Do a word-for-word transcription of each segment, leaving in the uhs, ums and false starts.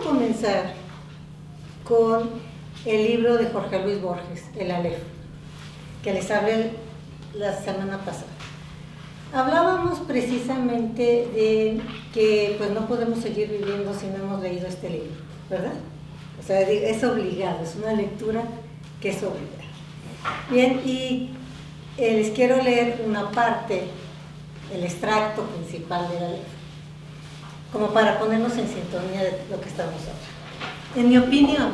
comenzar con el libro de Jorge Luis Borges, El Aleph, que les hablé la semana pasada. Hablábamos precisamente de que pues no podemos seguir viviendo si no hemos leído este libro, ¿verdad? O sea, es obligado, es una lectura que es obligada. Bien, y eh, les quiero leer una parte, el extracto principal del Aleph, como para ponernos en sintonía de lo que estamos hablando. En mi opinión,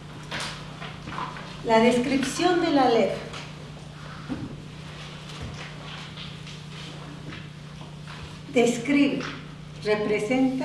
la descripción del Aleph describe, representa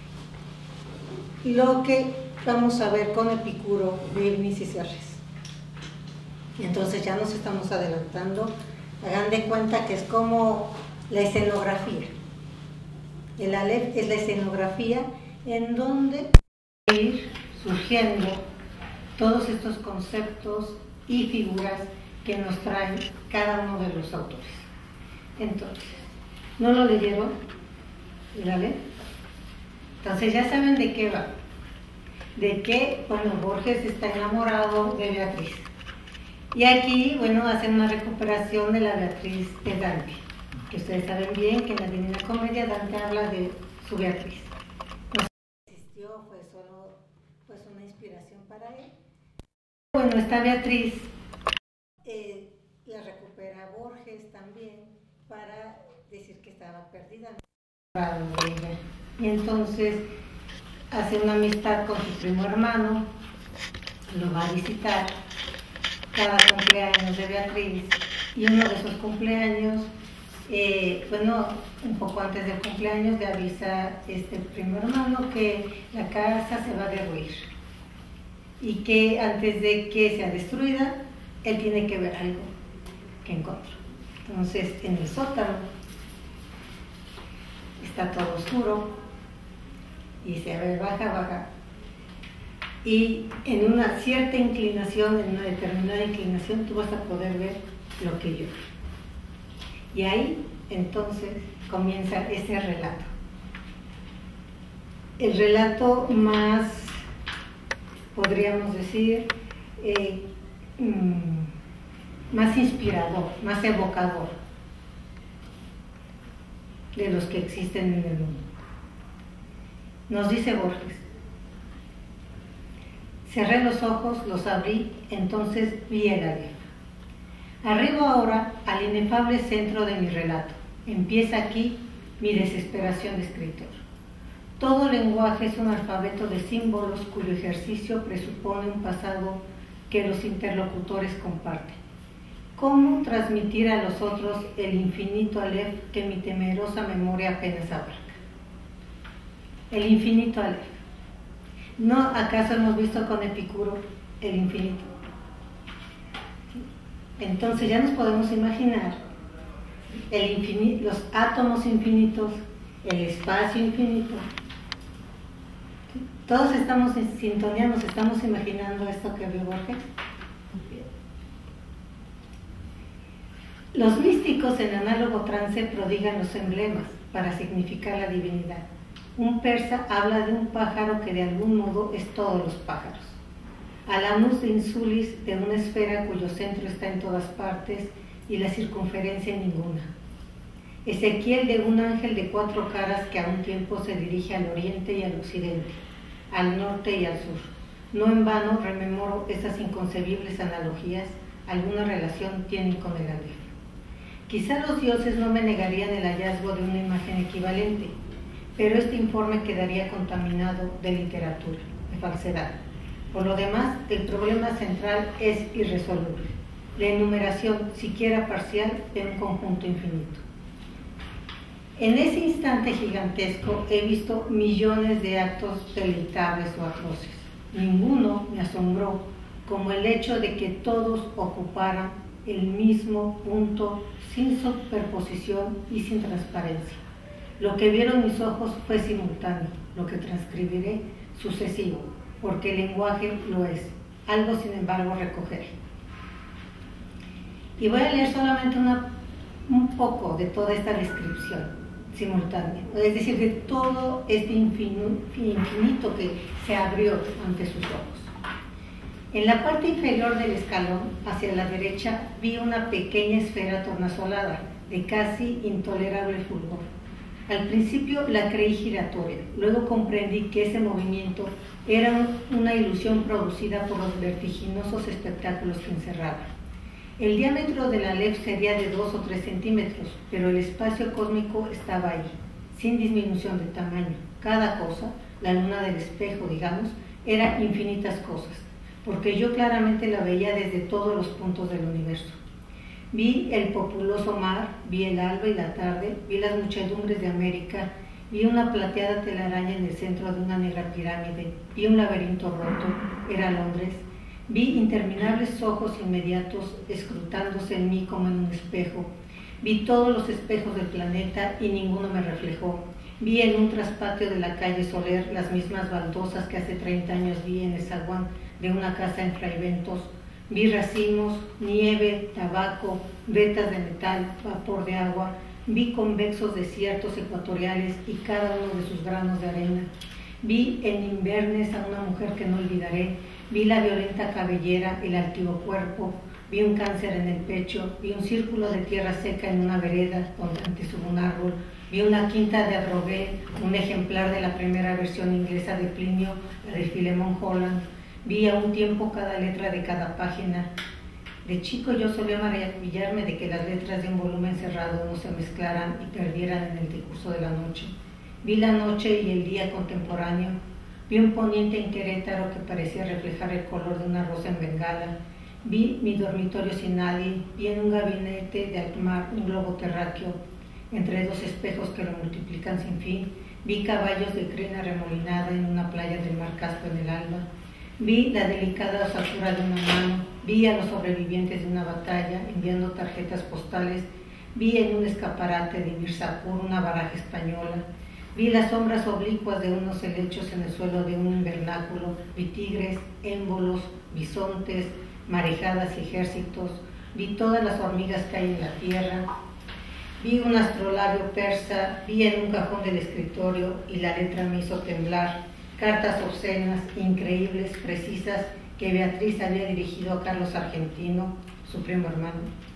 lo que vamos a ver con Epicuro, Leibniz y Serres. Entonces ya nos estamos adelantando. Hagan de cuenta que es como la escenografía. El Aleph es la escenografía en donde va a ir surgiendo todos estos conceptos y figuras que nos traen cada uno de los autores. Entonces, ¿no lo leyeron? ¿El Aleph? Entonces ya saben de qué va. De que, bueno, Borges está enamorado de Beatriz. Y aquí, bueno, hacen una recuperación de la Beatriz de Dante. Que ustedes saben bien que en la Divina Comedia Dante habla de su Beatriz. No existió, fue solo pues una inspiración para él. Bueno, esta Beatriz eh, la recupera Borges también para decir que estaba perdida de ella. Y entonces hace una amistad con su primo hermano, lo va a visitar cada cumpleaños de Beatriz, y uno de esos cumpleaños, eh, bueno, un poco antes del cumpleaños le avisa este primo hermano que la casa se va a derruir y que antes de que sea destruida, él tiene que ver algo que encontró. Entonces, en el sótano está todo oscuro y se ve, baja, baja, y en una cierta inclinación, en una determinada inclinación, tú vas a poder ver lo que yo vi. Y ahí, entonces, comienza ese relato. El relato más, podríamos decir, eh, mmm, más inspirador, más evocador de los que existen en el mundo. Nos dice Borges: cerré los ojos, los abrí, entonces vi el Aleph. Arribo ahora al inefable centro de mi relato. Empieza aquí mi desesperación de escritor. Todo lenguaje es un alfabeto de símbolos cuyo ejercicio presupone un pasado que los interlocutores comparten. ¿Cómo transmitir a los otros el infinito Aleph que mi temerosa memoria apenas abarca? El infinito Aleph. ¿No acaso hemos visto con Epicuro el infinito? Entonces ya nos podemos imaginar el infinito, los átomos infinitos, el espacio infinito. Todos estamos en sintonía, nos estamos imaginando esto que vio Borges. Los místicos en análogo trance prodigan los emblemas para significar la divinidad. Un persa habla de un pájaro que de algún modo es todos los pájaros. Alanus de Insulis de una esfera cuyo centro está en todas partes y la circunferencia en ninguna. Ezequiel de un ángel de cuatro caras que a un tiempo se dirige al oriente y al occidente, al norte y al sur. No en vano rememoro esas inconcebibles analogías, alguna relación tienen con el Aleph. Quizá los dioses no me negarían el hallazgo de una imagen equivalente, pero este informe quedaría contaminado de literatura, de falsedad. Por lo demás, el problema central es irresoluble, la enumeración, siquiera parcial, de un conjunto infinito. En ese instante gigantesco he visto millones de actos deleitables o atroces. Ninguno me asombró como el hecho de que todos ocuparan el mismo punto sin superposición y sin transparencia. Lo que vieron mis ojos fue simultáneo, lo que transcribiré sucesivo, porque el lenguaje lo es. Algo, sin embargo, recogeré. Y voy a leer solamente una, un poco de toda esta descripción. simultánea, es decir, de todo este infinito que se abrió ante sus ojos. En la parte inferior del escalón, hacia la derecha, vi una pequeña esfera tornasolada, de casi intolerable fulgor. Al principio la creí giratoria, luego comprendí que ese movimiento era una ilusión producida por los vertiginosos espectáculos que encerraba. El diámetro de la Aleph sería de dos o tres centímetros, pero el espacio cósmico estaba ahí, sin disminución de tamaño. Cada cosa, la luna del espejo, digamos, era infinitas cosas, porque yo claramente la veía desde todos los puntos del universo. Vi el populoso mar, vi el alba y la tarde, vi las muchedumbres de América, vi una plateada telaraña en el centro de una negra pirámide, vi un laberinto roto, era Londres, vi interminables ojos inmediatos escrutándose en mí como en un espejo, vi todos los espejos del planeta y ninguno me reflejó, vi en un traspatio de la calle Soler las mismas baldosas que hace treinta años vi en el zaguán de una casa en Fraiventos, vi racimos, nieve, tabaco, vetas de metal, vapor de agua, vi convexos desiertos ecuatoriales y cada uno de sus granos de arena. Vi en Inverness a una mujer que no olvidaré, vi la violenta cabellera, el altivo cuerpo, vi un cáncer en el pecho, vi un círculo de tierra seca en una vereda donde antes hubo un árbol, vi una quinta de Adrogué, un ejemplar de la primera versión inglesa de Plinio, la de Philemon Holland. Vi a un tiempo cada letra de cada página. De chico yo solía maravillarme de que las letras de un volumen cerrado no se mezclaran y perdieran en el decurso de la noche. Vi la noche y el día contemporáneo. Vi un poniente en Querétaro que parecía reflejar el color de una rosa en Bengala. Vi mi dormitorio sin nadie. Vi en un gabinete de altar un globo terráqueo entre dos espejos que lo multiplican sin fin. Vi caballos de crina remolinada en una playa del mar Caspio en el alba. Vi la delicada osatura de una mano, vi a los sobrevivientes de una batalla enviando tarjetas postales, vi en un escaparate de Mirzapur una baraja española, vi las sombras oblicuas de unos helechos en el suelo de un invernáculo, vi tigres, émbolos, bisontes, marejadas y ejércitos, vi todas las hormigas que hay en la tierra, vi un astrolabio persa, vi en un cajón del escritorio y la letra me hizo temblar, cartas obscenas, increíbles, precisas, que Beatriz había dirigido a Carlos Argentino, su primo hermano.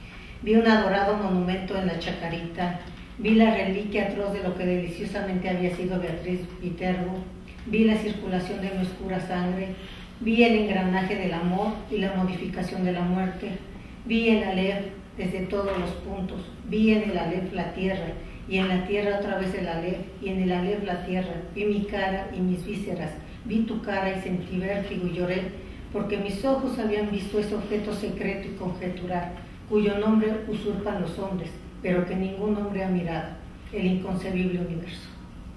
Vi un adorado monumento en la Chacarita, vi la reliquia atroz de lo que deliciosamente había sido Beatriz Viterbo, vi la circulación de mi oscura sangre, vi el engranaje del amor y la modificación de la muerte, vi el Aleph desde todos los puntos, vi en el Aleph la tierra, y en la tierra otra vez el Aleph, y en el Aleph la tierra, vi mi cara y mis vísceras, vi tu cara y sentí vértigo y lloré, porque mis ojos habían visto ese objeto secreto y conjetural, cuyo nombre usurpan los hombres, pero que ningún hombre ha mirado, el inconcebible universo.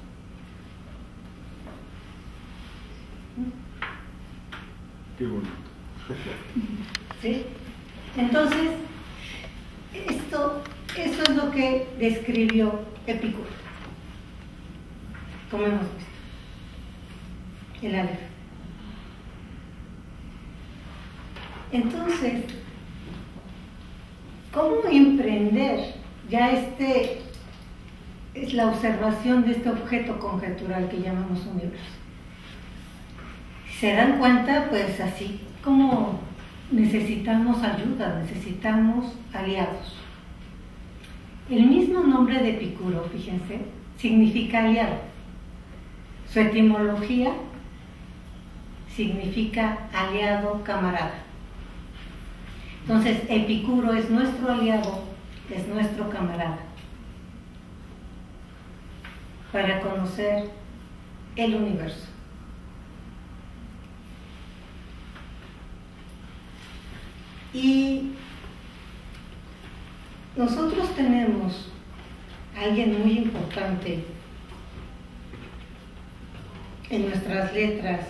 Qué bonito. ¿Sí? Entonces, esto, eso es lo que describió Epicuro, como hemos visto, el Aleph. Entonces, ¿cómo emprender ya este, es la observación de este objeto conjetural que llamamos universo? ¿Se dan cuenta? Pues así como necesitamos ayuda, necesitamos aliados. El mismo nombre de Epicuro, fíjense, significa aliado. Su etimología significa aliado, camarada. Entonces, Epicuro es nuestro aliado, es nuestro camarada, para conocer el universo. Y nosotros tenemos a alguien muy importante en nuestras letras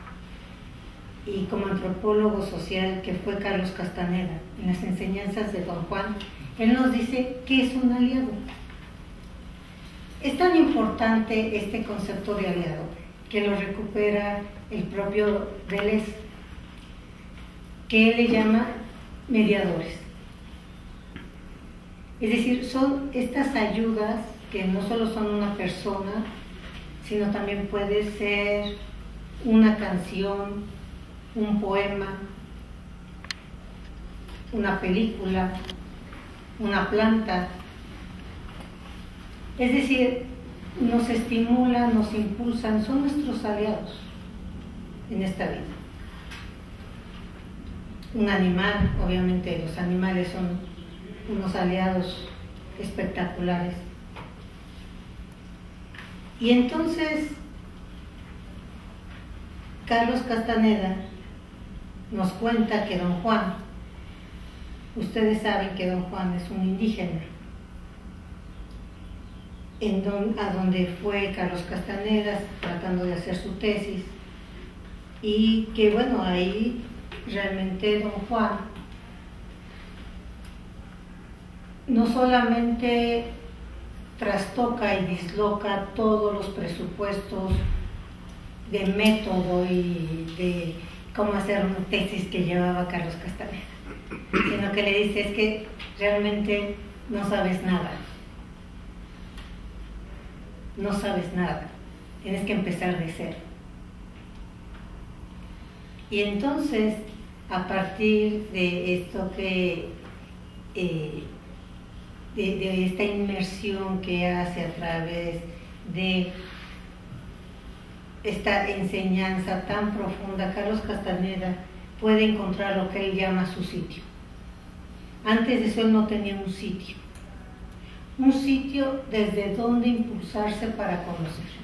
y como antropólogo social, que fue Carlos Castaneda. En las enseñanzas de Don Juan, él nos dice qué es un aliado. Es tan importante este concepto de aliado que lo recupera el propio Deleuze, que él le llama mediadores. Es decir, son estas ayudas que no solo son una persona, sino también puede ser una canción, un poema, una película, una planta. Es decir, nos estimulan, nos impulsan, son nuestros aliados en esta vida. Un animal, obviamente los animales son unos aliados espectaculares. Y entonces, Carlos Castaneda nos cuenta que don Juan, ustedes saben que don Juan es un indígena, en don, a donde fue Carlos Castaneda tratando de hacer su tesis, y que bueno, ahí realmente don Juan no solamente trastoca y disloca todos los presupuestos de método y de cómo hacer una tesis que llevaba Carlos Castaneda, sino que le dice, es que realmente no sabes nada, no sabes nada, tienes que empezar de cero. Y entonces, a partir de esto que, eh, de, de esta inmersión que hace a través de esta enseñanza tan profunda, Carlos Castaneda puede encontrar lo que él llama su sitio. Antes de eso él no tenía un sitio, un sitio desde donde impulsarse para conocer.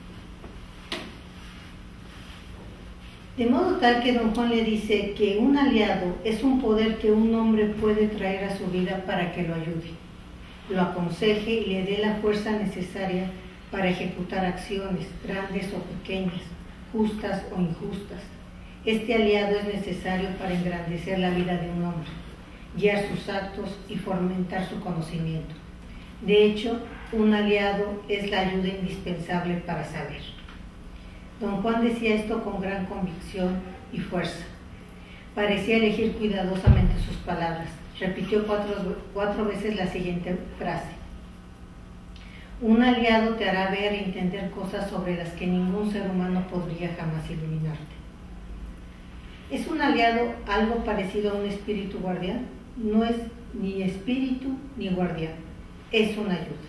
De modo tal que don Juan le dice que un aliado es un poder que un hombre puede traer a su vida para que lo ayude, lo aconseje y le dé la fuerza necesaria para ejecutar acciones, grandes o pequeñas, justas o injustas. Este aliado es necesario para engrandecer la vida de un hombre, guiar sus actos y fomentar su conocimiento. De hecho, un aliado es la ayuda indispensable para saber. Don Juan decía esto con gran convicción y fuerza. Parecía elegir cuidadosamente sus palabras. Repitió cuatro, cuatro veces la siguiente frase. Un aliado te hará ver y entender cosas sobre las que ningún ser humano podría jamás iluminarte. ¿Es un aliado algo parecido a un espíritu guardián? No es ni espíritu ni guardián, es una ayuda.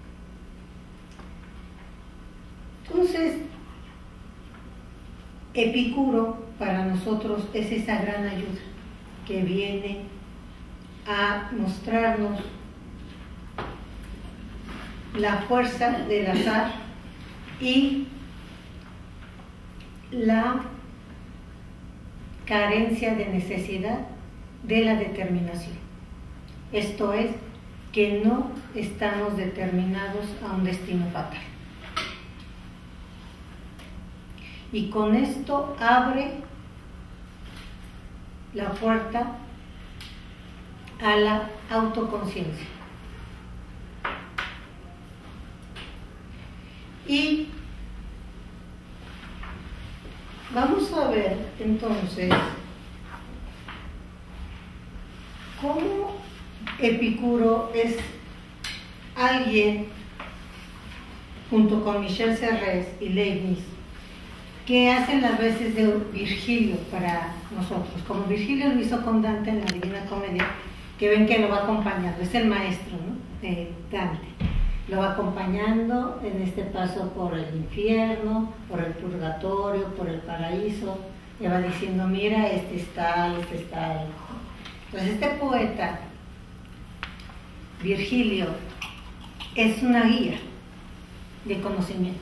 Entonces, Epicuro para nosotros es esa gran ayuda que viene a mostrarnos la fuerza del azar y la carencia de necesidad de la determinación. Esto es, que no estamos determinados a un destino fatal. Y con esto abre la puerta a la autoconciencia. Y vamos a ver entonces cómo Epicuro es alguien, junto con Michel Serres y Leibniz, que hacen las veces de Virgilio para nosotros, como Virgilio lo hizo con Dante en la Divina Comedia, que ven que lo va acompañando, es el maestro, ¿no?, de Dante, lo va acompañando en este paso por el infierno, por el purgatorio, por el paraíso, le va diciendo, mira, este es tal, este es tal. Entonces este poeta, Virgilio, es una guía de conocimiento.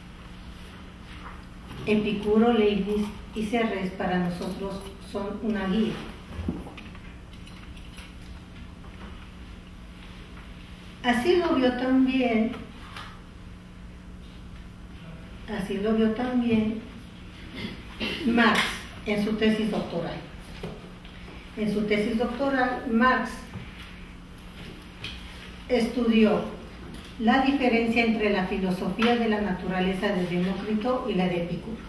Epicuro, Leibniz y Serres para nosotros son una guía. Así lo vio también, así lo vio también Marx en su tesis doctoral. En su tesis doctoral, Marx estudió la diferencia entre la filosofía de la naturaleza de Demócrito y la de Epicuro.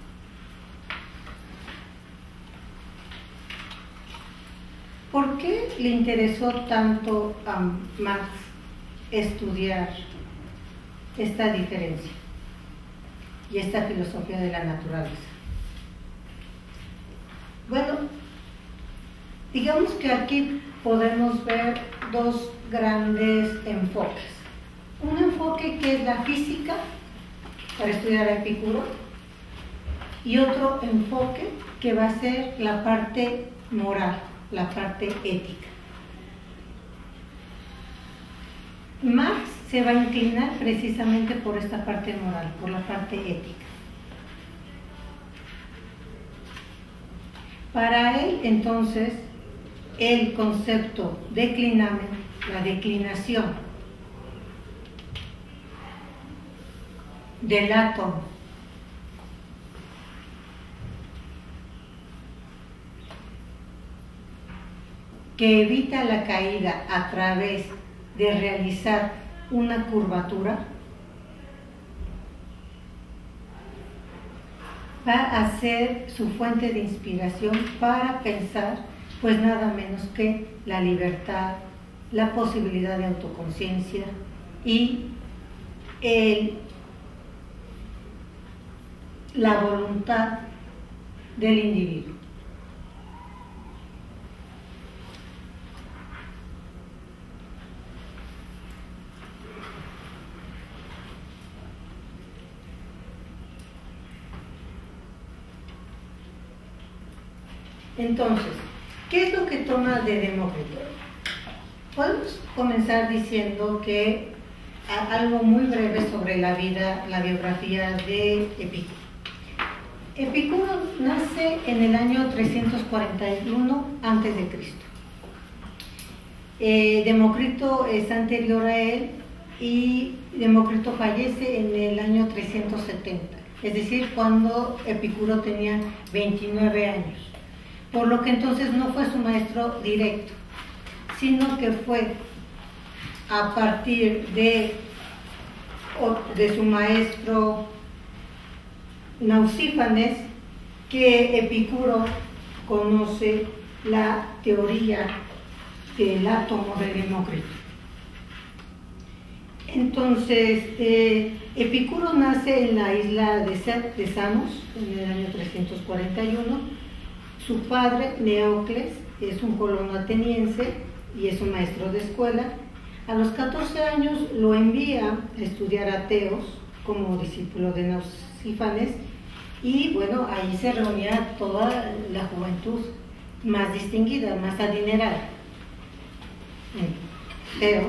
¿Por qué le interesó tanto a Marx estudiar esta diferencia y esta filosofía de la naturaleza? Bueno, digamos que aquí podemos ver dos grandes enfoques. Un enfoque que es la física, para estudiar a Epicuro, y otro enfoque que va a ser la parte moral, la parte ética. Marx se va a inclinar precisamente por esta parte moral, por la parte ética. Para él, entonces, el concepto declinamen, la declinación del átomo que evita la caída a través de realizar una curvatura, va a ser su fuente de inspiración para pensar, pues nada menos que la libertad, la posibilidad de autoconciencia y el, la voluntad del individuo. Entonces, ¿qué es lo que toma de Demócrito? Podemos comenzar diciendo que algo muy breve sobre la vida, la biografía de Epicuro. Epicuro nace en el año trescientos cuarenta y uno antes de Cristo. Eh, Demócrito es anterior a él y Demócrito fallece en el año trescientos setenta, es decir, cuando Epicuro tenía veintinueve años. Por lo que entonces no fue su maestro directo, sino que fue a partir de, de su maestro Nausífanes que Epicuro conoce la teoría del átomo de Demócrito. Entonces, eh, Epicuro nace en la isla de, de Samos en el año trescientos cuarenta y uno. Su padre, Neocles, es un colono ateniense y es un maestro de escuela. A los catorce años lo envía a estudiar a Teos como discípulo de Nausífanes y bueno, ahí se reunía toda la juventud más distinguida, más adinerada. Teos.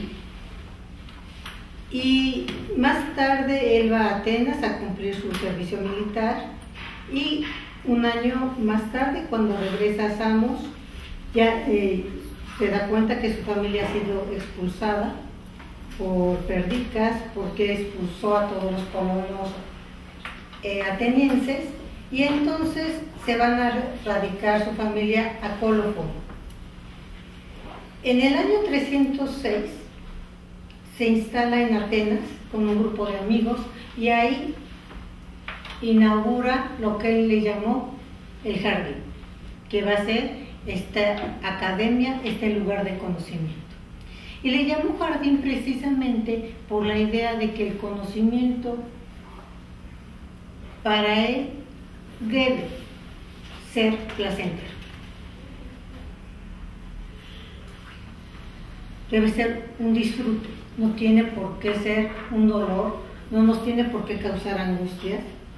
Y más tarde él va a Atenas a cumplir su servicio militar y un año más tarde, cuando regresa a Samos, ya eh, se da cuenta que su familia ha sido expulsada por Perdicas, porque expulsó a todos los colonos eh, atenienses, y entonces se van a radicar su familia a Cólofon. En el año trescientos seis se instala en Atenas con un grupo de amigos y ahí inaugura lo que él le llamó el jardín, que va a ser esta academia, este lugar de conocimiento. Y le llamó jardín precisamente por la idea de que el conocimiento para él debe ser placentero. Debe ser un disfrute, no tiene por qué ser un dolor, no nos tiene por qué causar angustias.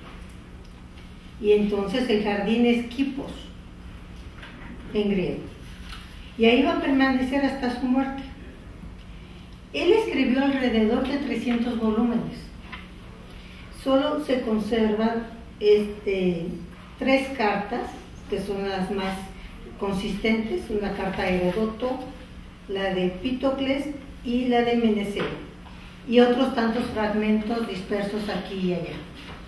Y entonces el jardín es quipos en griego, y ahí va a permanecer hasta su muerte. Él escribió alrededor de trescientos volúmenes. Solo se conservan este, tres cartas, que son las más consistentes, una carta a Heródoto, la de Pitocles y la de Meneceo, y otros tantos fragmentos dispersos aquí y allá,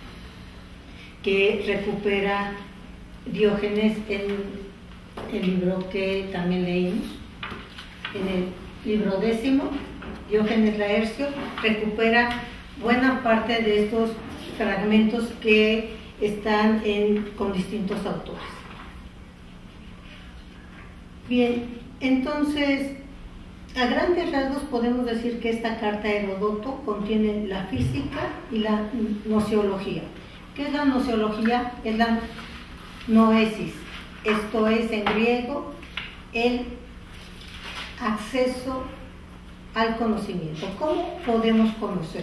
que recupera Diógenes en el libro que también leímos, en el libro décimo. Diógenes Laercio recupera buena parte de estos fragmentos que están en, con distintos autores. Bien, Entonces, a grandes rasgos podemos decir que esta carta de Heródoto contiene la física y la gnoseología. ¿Qué es la gnoseología? Es la noesis, esto es en griego el acceso al conocimiento. ¿Cómo podemos conocer?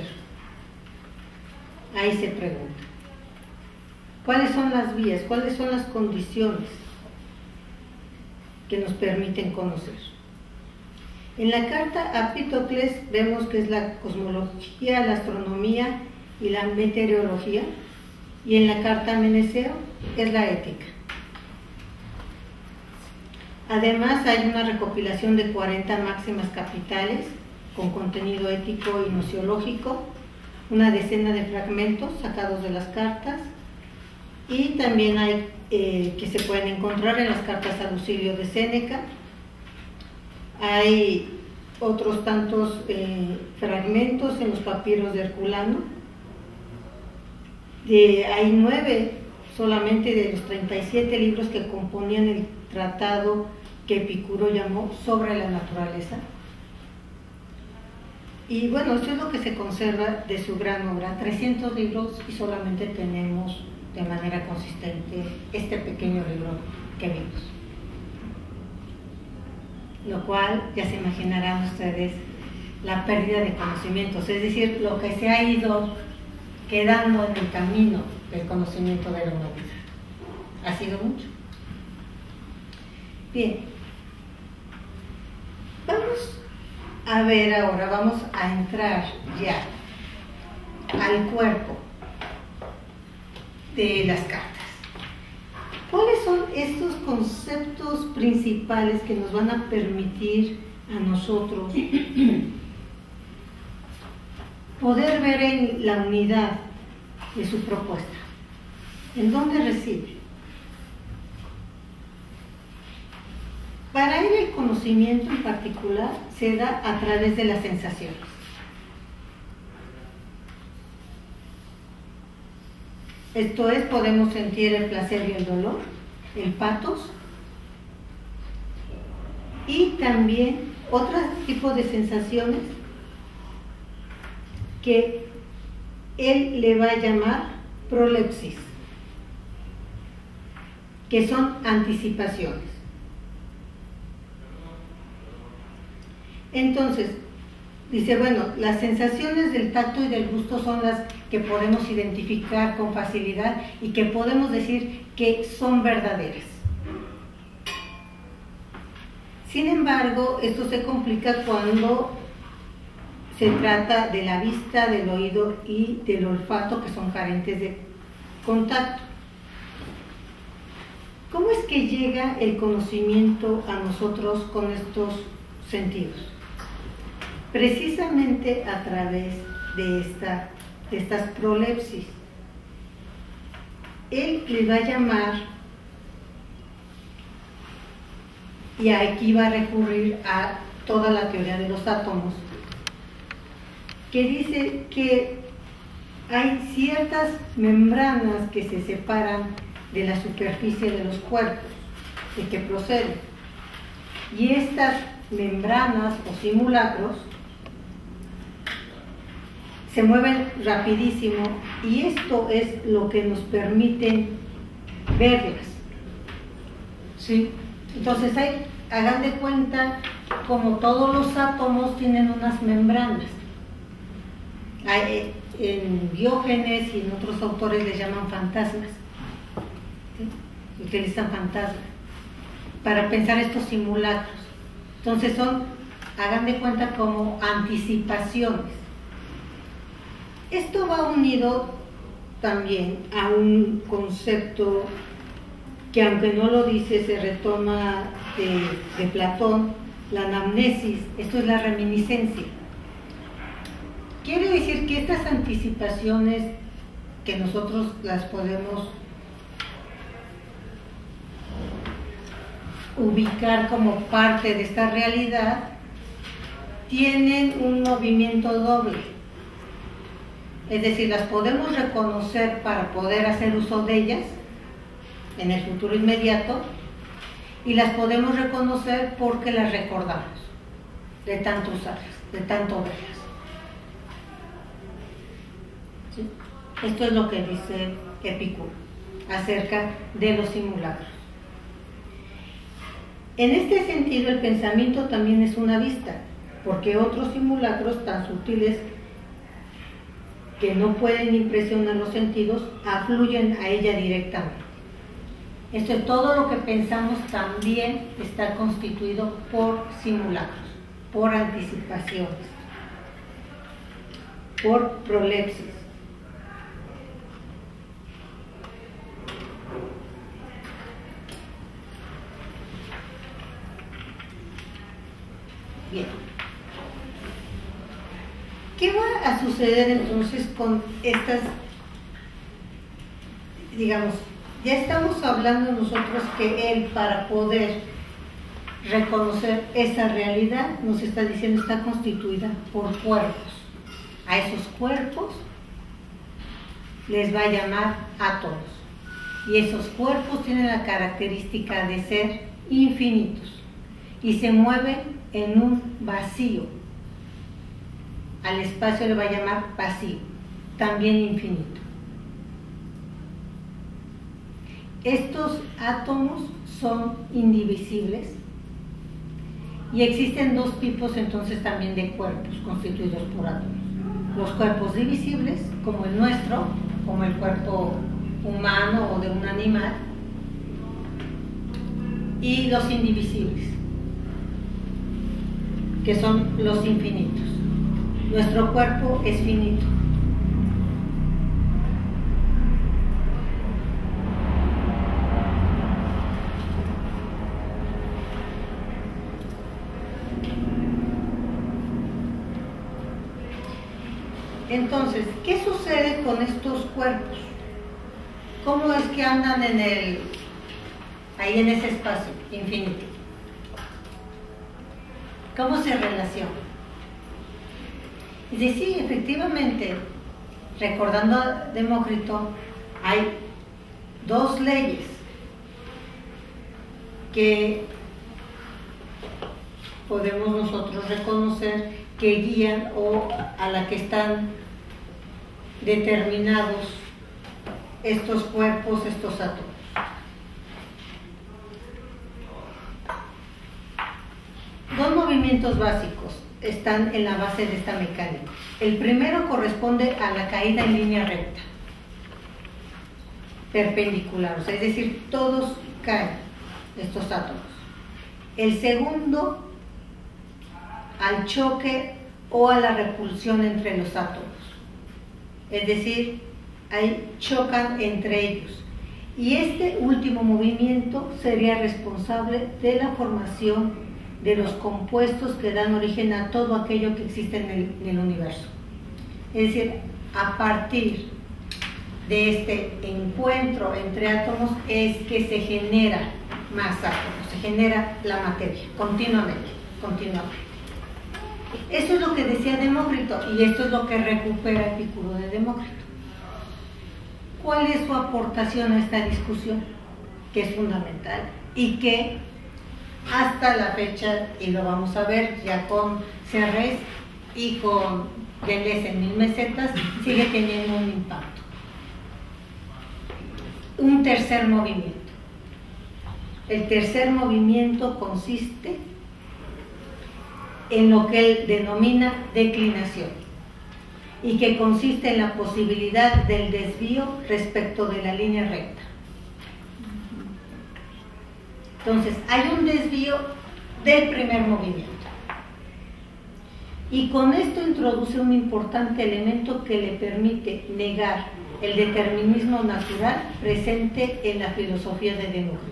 Ahí se pregunta. ¿Cuáles son las vías? ¿Cuáles son las condiciones que nos permiten conocer? En la carta a Pitocles vemos que es la cosmología, la astronomía y la meteorología, y en la carta a Meneceo es la ética. Además hay una recopilación de cuarenta máximas capitales con contenido ético y gnoseológico, una decena de fragmentos sacados de las cartas, y también hay eh, que se pueden encontrar en las cartas a Lucilio de Séneca. Hay otros tantos eh, fragmentos en los papiros de Herculano. De, hay nueve solamente de los treinta y siete libros que componían el tratado que Epicuro llamó Sobre la Naturaleza. Y bueno, esto es lo que se conserva de su gran obra, trescientos libros, y solamente tenemos de manera consistente este pequeño libro que vimos. Lo cual, ya se imaginarán ustedes, la pérdida de conocimientos, es decir, lo que se ha ido quedando en el camino del conocimiento de la humanidad. Ha sido mucho. Bien, vamos a ver ahora, vamos a entrar ya al cuerpo de las cartas. ¿Cuáles son estos conceptos principales que nos van a permitir a nosotros poder ver en la unidad de su propuesta? ¿En dónde reside? Para él el conocimiento en particular se da a través de las sensaciones. Esto es, podemos sentir el placer y el dolor, el patos, y también otro tipo de sensaciones que él le va a llamar prolepsis, que son anticipaciones. Entonces, dice, bueno, las sensaciones del tacto y del gusto son las que podemos identificar con facilidad y que podemos decir que son verdaderas. Sin embargo, esto se complica cuando se trata de la vista, del oído y del olfato, que son carentes de contacto. ¿Cómo es que llega el conocimiento a nosotros con estos sentidos? Precisamente a través de, esta, de estas prolepsis. Él le va a llamar, y aquí va a recurrir a toda la teoría de los átomos, que dice que hay ciertas membranas que se separan de la superficie de los cuerpos, de que proceden, y estas membranas o simulacros se mueven rapidísimo, y esto es lo que nos permite verlas. ¿Sí? Entonces, hay, hagan de cuenta como todos los átomos tienen unas membranas. Hay, en Diógenes y en otros autores les llaman fantasmas. ¿Sí? Utilizan fantasmas para pensar estos simulacros. Entonces son, hagan de cuenta, como anticipaciones. Esto va unido también a un concepto que, aunque no lo dice, se retoma de, de Platón, la anamnesis. Esto es la reminiscencia. Quiere decir que estas anticipaciones, que nosotros las podemos ubicar como parte de esta realidad, tienen un movimiento doble. Es decir, las podemos reconocer para poder hacer uso de ellas en el futuro inmediato, y las podemos reconocer porque las recordamos, de tanto usarlas, de tanto verlas. ¿Sí? Esto es lo que dice Epicuro acerca de los simulacros. En este sentido, el pensamiento también es una vista, porque otros simulacros tan sutiles que no pueden impresionar los sentidos afluyen a ella directamente. Esto es, todo lo que pensamos también está constituido por simulacros, por anticipaciones, por prolepsis. Bien. ¿Qué va a suceder entonces con estas, digamos, ya estamos hablando nosotros que él, para poder reconocer esa realidad, nos está diciendo está constituida por cuerpos. A esos cuerpos les va a llamar átomos. Y esos cuerpos tienen la característica de ser infinitos y se mueven en un vacío. Al espacio le va a llamar vacío, también infinito. Estos átomos son indivisibles y existen dos tipos entonces también de cuerpos constituidos por átomos. Los cuerpos divisibles, como el nuestro, como el cuerpo humano o de un animal, y los indivisibles, que son los infinitos. Nuestro cuerpo es finito. Entonces, ¿qué sucede con estos cuerpos? ¿Cómo es que andan en el, ahí en ese espacio infinito? ¿Cómo se relacionan? Y dice, sí, efectivamente, recordando a Demócrito, hay dos leyes que podemos nosotros reconocer que guían o a la que están determinados estos cuerpos, estos átomos. Dos movimientos básicos están en la base de esta mecánica. El primero corresponde a la caída en línea recta, perpendicular, o sea, es decir, todos caen, estos átomos. El segundo, al choque o a la repulsión entre los átomos, es decir, ahí chocan entre ellos. Y este último movimiento sería responsable de la formación de los compuestos que dan origen a todo aquello que existe en el, en el universo. Es decir, a partir de este encuentro entre átomos es que se genera más átomos, se genera la materia, continuamente, continuamente. Eso es lo que decía Demócrito y esto es lo que recupera Epicuro de Demócrito. ¿Cuál es su aportación a esta discusión? Que es fundamental y que hasta la fecha, y lo vamos a ver ya con Serres y con Deleuze en Mil Mesetas, sigue teniendo un impacto. Un tercer movimiento. El tercer movimiento consiste en lo que él denomina declinación y que consiste en la posibilidad del desvío respecto de la línea recta. Entonces, hay un desvío del primer movimiento. Y con esto introduce un importante elemento que le permite negar el determinismo natural presente en la filosofía de Demócrito.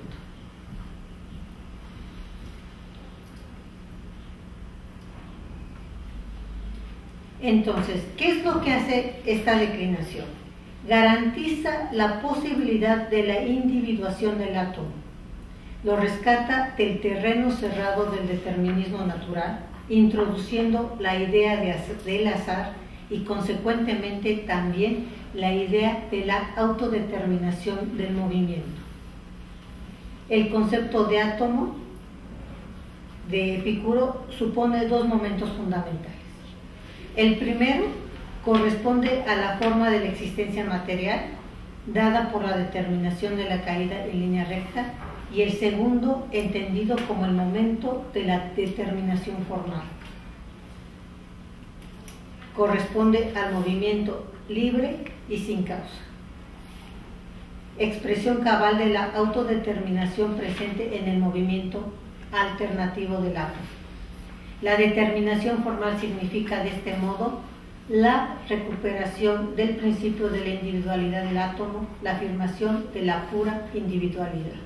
Entonces, ¿qué es lo que hace esta declinación? Garantiza la posibilidad de la individuación del átomo. Lo rescata del terreno cerrado del determinismo natural, introduciendo la idea de del azar y consecuentemente también la idea de la autodeterminación del movimiento. el concepto de átomo de Epicuro supone dos momentos fundamentales. El primero corresponde a la forma de la existencia material, dada por la determinación de la caída en línea recta, y el segundo entendido como el momento de la determinación formal. Corresponde al movimiento libre y sin causa, expresión cabal de la autodeterminación presente en el movimiento alternativo del átomo. La determinación formal significa de este modo la recuperación del principio de la individualidad del átomo, la afirmación de la pura individualidad.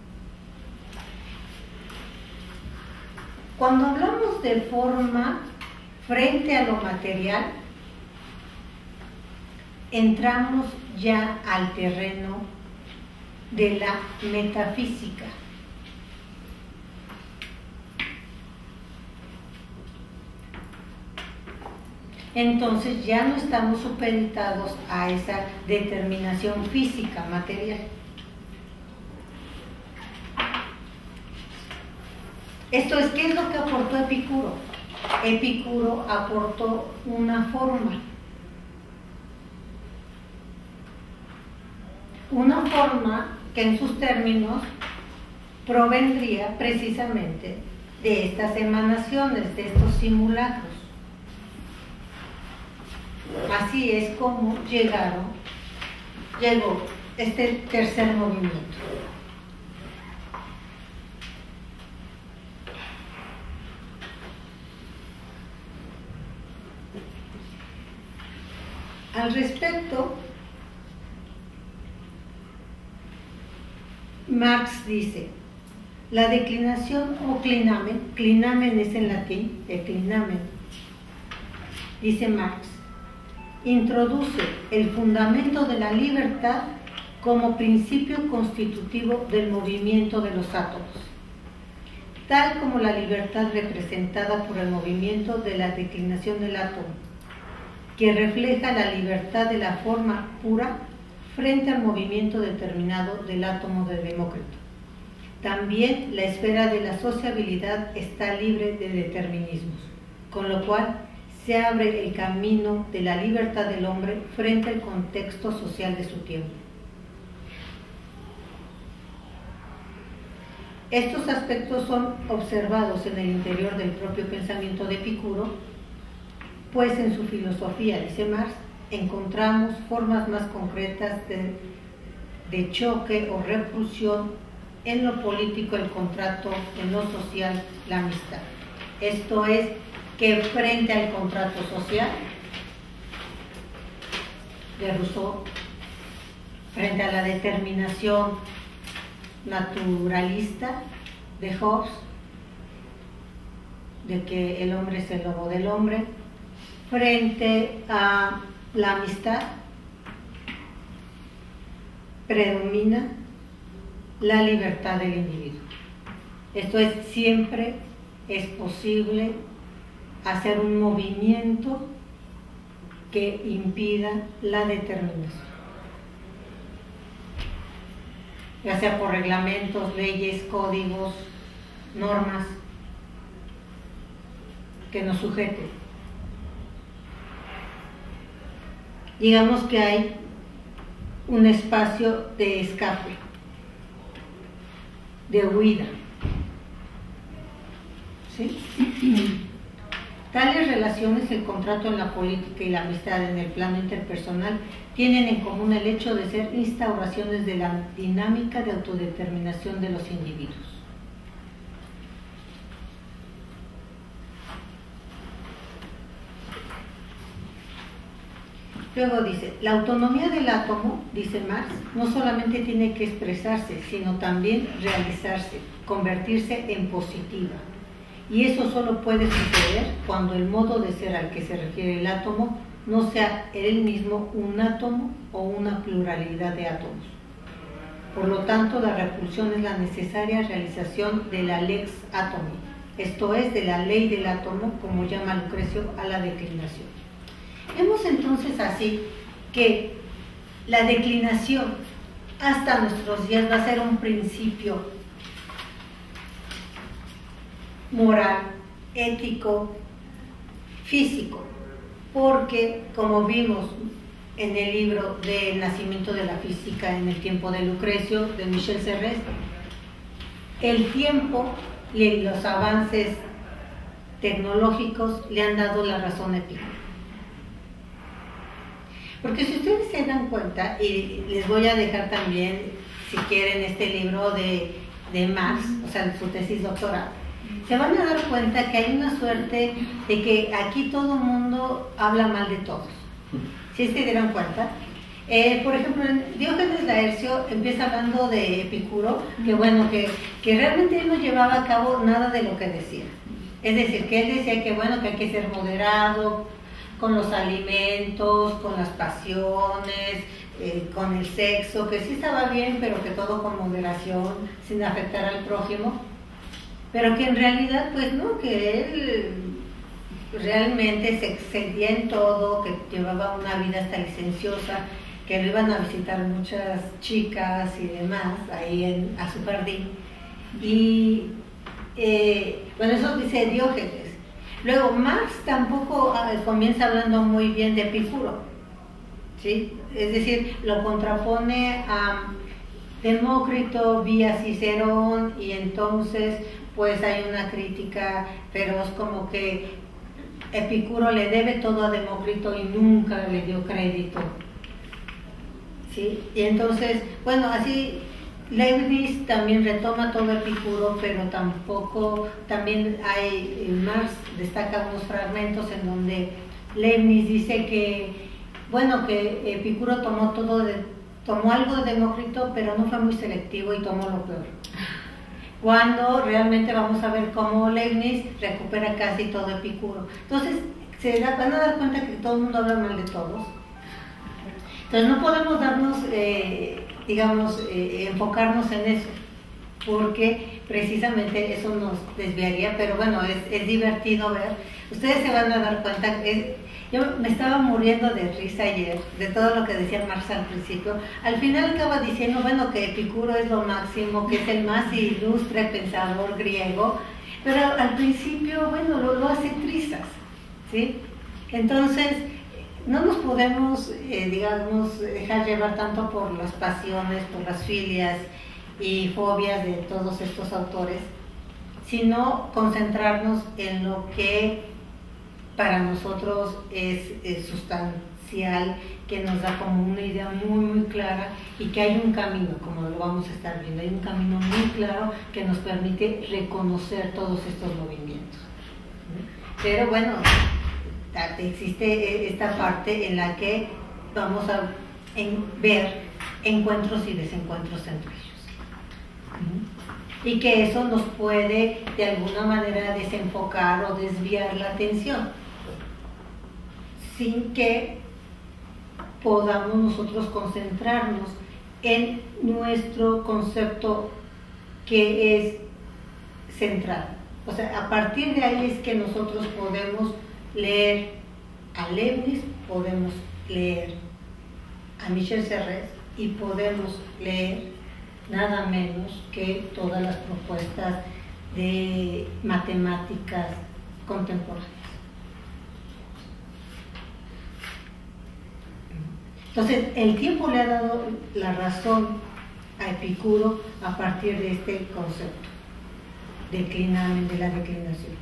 Cuando hablamos de forma frente a lo material, entramos ya al terreno de la metafísica. Entonces ya no estamos supeditados a esa determinación física, material. Esto es, ¿qué es lo que aportó Epicuro? Epicuro aportó una forma. Una forma que en sus términos provendría precisamente de estas emanaciones, de estos simulacros. Así es como llegaron, llegó este tercer movimiento. Al respecto, Marx dice, la declinación o clinamen, clinamen es en latín, declinamen, dice Marx, introduce el fundamento de la libertad como principio constitutivo del movimiento de los átomos, tal como la libertad representada por el movimiento de la declinación del átomo, que refleja la libertad de la forma pura frente al movimiento determinado del átomo de Demócrito. También la esfera de la sociabilidad está libre de determinismos, con lo cual se abre el camino de la libertad del hombre frente al contexto social de su tiempo. Estos aspectos son observados en el interior del propio pensamiento de Epicuro, pues en su filosofía, dice Marx, encontramos formas más concretas de, de choque o repulsión en lo político, el contrato, en lo social, la amistad. Esto es, que frente al contrato social de Rousseau, frente a la determinación naturalista de Hobbes, de que el hombre es el lobo del hombre, frente a la amistad, predomina la libertad del individuo. Esto es, siempre es posible hacer un movimiento que impida la determinación, ya sea por reglamentos, leyes, códigos, normas que nos sujeten. Digamos que hay un espacio de escape, de huida, ¿sí? Tales relaciones, el contrato en la política y la amistad en el plano interpersonal, tienen en común el hecho de ser instauraciones de la dinámica de autodeterminación de los individuos. Luego dice, la autonomía del átomo, dice Marx, no solamente tiene que expresarse, sino también realizarse, convertirse en positiva. Y eso solo puede suceder cuando el modo de ser al que se refiere el átomo no sea él mismo un átomo o una pluralidad de átomos. Por lo tanto, la repulsión es la necesaria realización de la lex atomi, esto es, de la ley del átomo, como llama Lucrecio a la declinación. Vemos entonces así que la declinación hasta nuestros días va a ser un principio moral, ético, físico, porque como vimos en el libro de El nacimiento de la física en el tiempo de Lucrecio, de Michel Serres, el tiempo y los avances tecnológicos le han dado la razón a Epicuro. Porque si ustedes se dan cuenta, y les voy a dejar también, si quieren, este libro de, de Marx, o sea, su tesis doctoral, se van a dar cuenta que hay una suerte de que aquí todo el mundo habla mal de todos. ¿Sí se dieron cuenta? Eh, por ejemplo, Diógenes Laercio empieza hablando de Epicuro, que bueno, que, que realmente él no llevaba a cabo nada de lo que decía. Es decir, que él decía que bueno, que hay que ser moderado con los alimentos, con las pasiones, eh, con el sexo, que sí estaba bien, pero que todo con moderación, sin afectar al prójimo. Pero que en realidad, pues no, que él realmente se excedía en todo, que llevaba una vida hasta licenciosa, que lo iban a visitar muchas chicas y demás ahí en, a su jardín. Y eh, bueno, eso dice Diógenes. Luego Marx tampoco eh, comienza hablando muy bien de Epicuro, ¿sí? Es decir, lo contrapone a Demócrito vía Cicerón, y entonces pues hay una crítica feroz, como que Epicuro le debe todo a Demócrito y nunca le dio crédito, ¿sí? Y entonces, bueno, así Leibniz también retoma todo Epicuro, pero tampoco, también hay, Marx destaca unos fragmentos en donde Leibniz dice que, bueno, que Epicuro tomó todo de, tomó algo de Demócrito, pero no fue muy selectivo y tomó lo peor. Cuando realmente vamos a ver cómo Leibniz recupera casi todo Epicuro. Entonces, se da, van a dar cuenta que todo el mundo habla mal de todos. Entonces, no podemos darnos, eh, digamos, eh, enfocarnos en eso, porque precisamente eso nos desviaría, pero bueno, es, es divertido ver. Ustedes se van a dar cuenta que es, yo me estaba muriendo de risa ayer de todo lo que decía Marx al principio. Al final acaba diciendo, bueno, que Epicuro es lo máximo, que es el más ilustre pensador griego, pero al principio, bueno, lo, lo hace trizas, ¿sí? Entonces, no nos podemos, eh, digamos, dejar llevar tanto por las pasiones, por las filias y fobias de todos estos autores, sino concentrarnos en lo que para nosotros es, es sustancial, que nos da como una idea muy muy clara, y que hay un camino, como lo vamos a estar viendo, hay un camino muy claro que nos permite reconocer todos estos movimientos. Pero bueno, existe esta parte en la que vamos a en ver encuentros y desencuentros entre ellos, y que eso nos puede de alguna manera desenfocar o desviar la atención, sin que podamos nosotros concentrarnos en nuestro concepto que es central. O sea, a partir de ahí es que nosotros podemos leer a Leibniz, podemos leer a Michel Serres y podemos leer nada menos que todas las propuestas de matemáticas contemporáneas. Entonces, el tiempo le ha dado la razón a Epicuro a partir de este concepto declinante, de la declinación.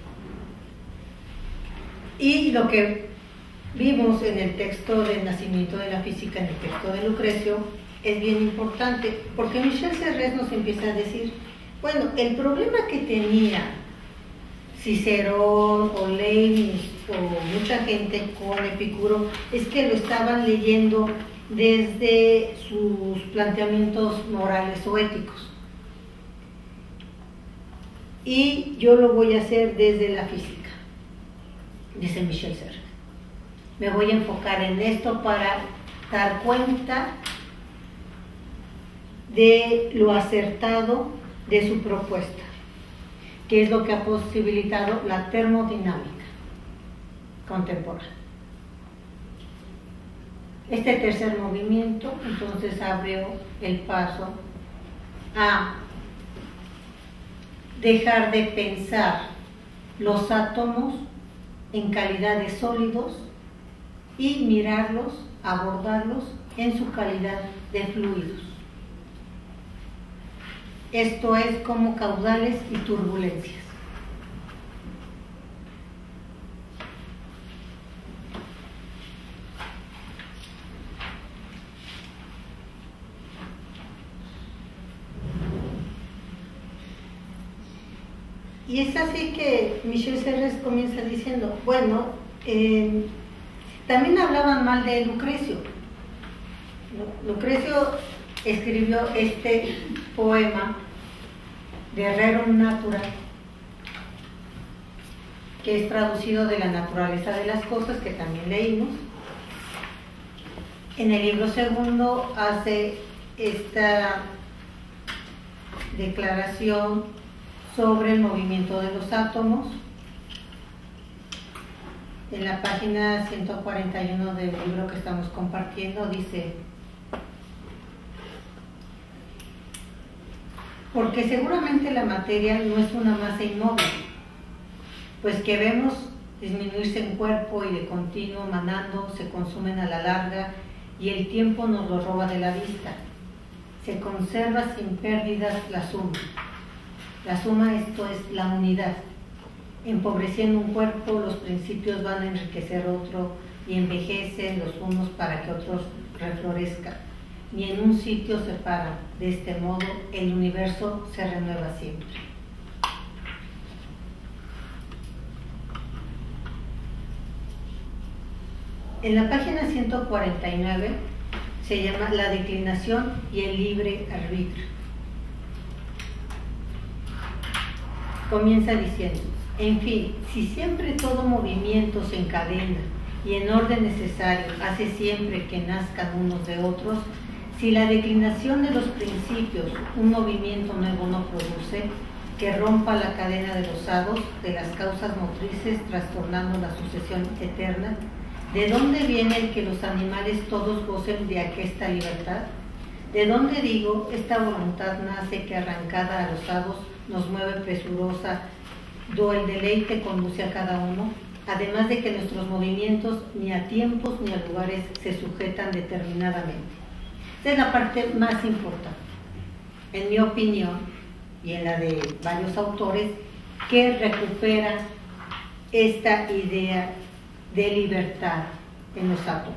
Y lo que vimos en el texto del nacimiento de la física, en el texto de Lucrecio, es bien importante, porque Michel Serres nos empieza a decir, bueno, el problema que tenía Cicerón o Leibniz o mucha gente con Epicuro es que lo estaban leyendo desde sus planteamientos morales o éticos. Y yo lo voy a hacer desde la física, dice Michel Serres. Me voy a enfocar en esto para dar cuenta de lo acertado de su propuesta, que es lo que ha posibilitado la termodinámica contemporánea. Este tercer movimiento entonces abrió el paso a dejar de pensar los átomos en calidad de sólidos y mirarlos, abordarlos en su calidad de fluidos. Esto es como caudales y turbulencias. Y es así que Michel Serres comienza diciendo, bueno, eh, también hablaban mal de Lucrecio. Lucrecio escribió este poema de Rerum Natura, que es traducido de La naturaleza de las cosas, que también leímos. En el libro segundo hace esta declaración sobre el movimiento de los átomos. En la página ciento cuarenta y uno del libro que estamos compartiendo dice: porque seguramente la materia no es una masa inmóvil, pues que vemos disminuirse en cuerpo y de continuo manando se consumen a la larga y el tiempo nos lo roba de la vista. Se conserva sin pérdidas la suma. La suma, esto es la unidad. Empobreciendo un cuerpo, los principios van a enriquecer otro y envejecen los unos para que otros reflorezcan. Ni en un sitio se para. De este modo, el universo se renueva siempre. En la página ciento cuarenta y nueve se llama La declinación y el libre arbitrio. Comienza diciendo: en fin, si siempre todo movimiento se encadena y en orden necesario hace siempre que nazcan unos de otros, si la declinación de los principios un movimiento nuevo no produce, que rompa la cadena de los hados, de las causas motrices trastornando la sucesión eterna, ¿de dónde viene el que los animales todos gocen de aquesta libertad? ¿De dónde, digo, esta voluntad nace que arrancada a los hados nos mueve presurosa, do el deleite conduce a cada uno? Además de que nuestros movimientos ni a tiempos ni a lugares se sujetan determinadamente. Esta es la parte más importante, en mi opinión, y en la de varios autores, que recupera esta idea de libertad en los átomos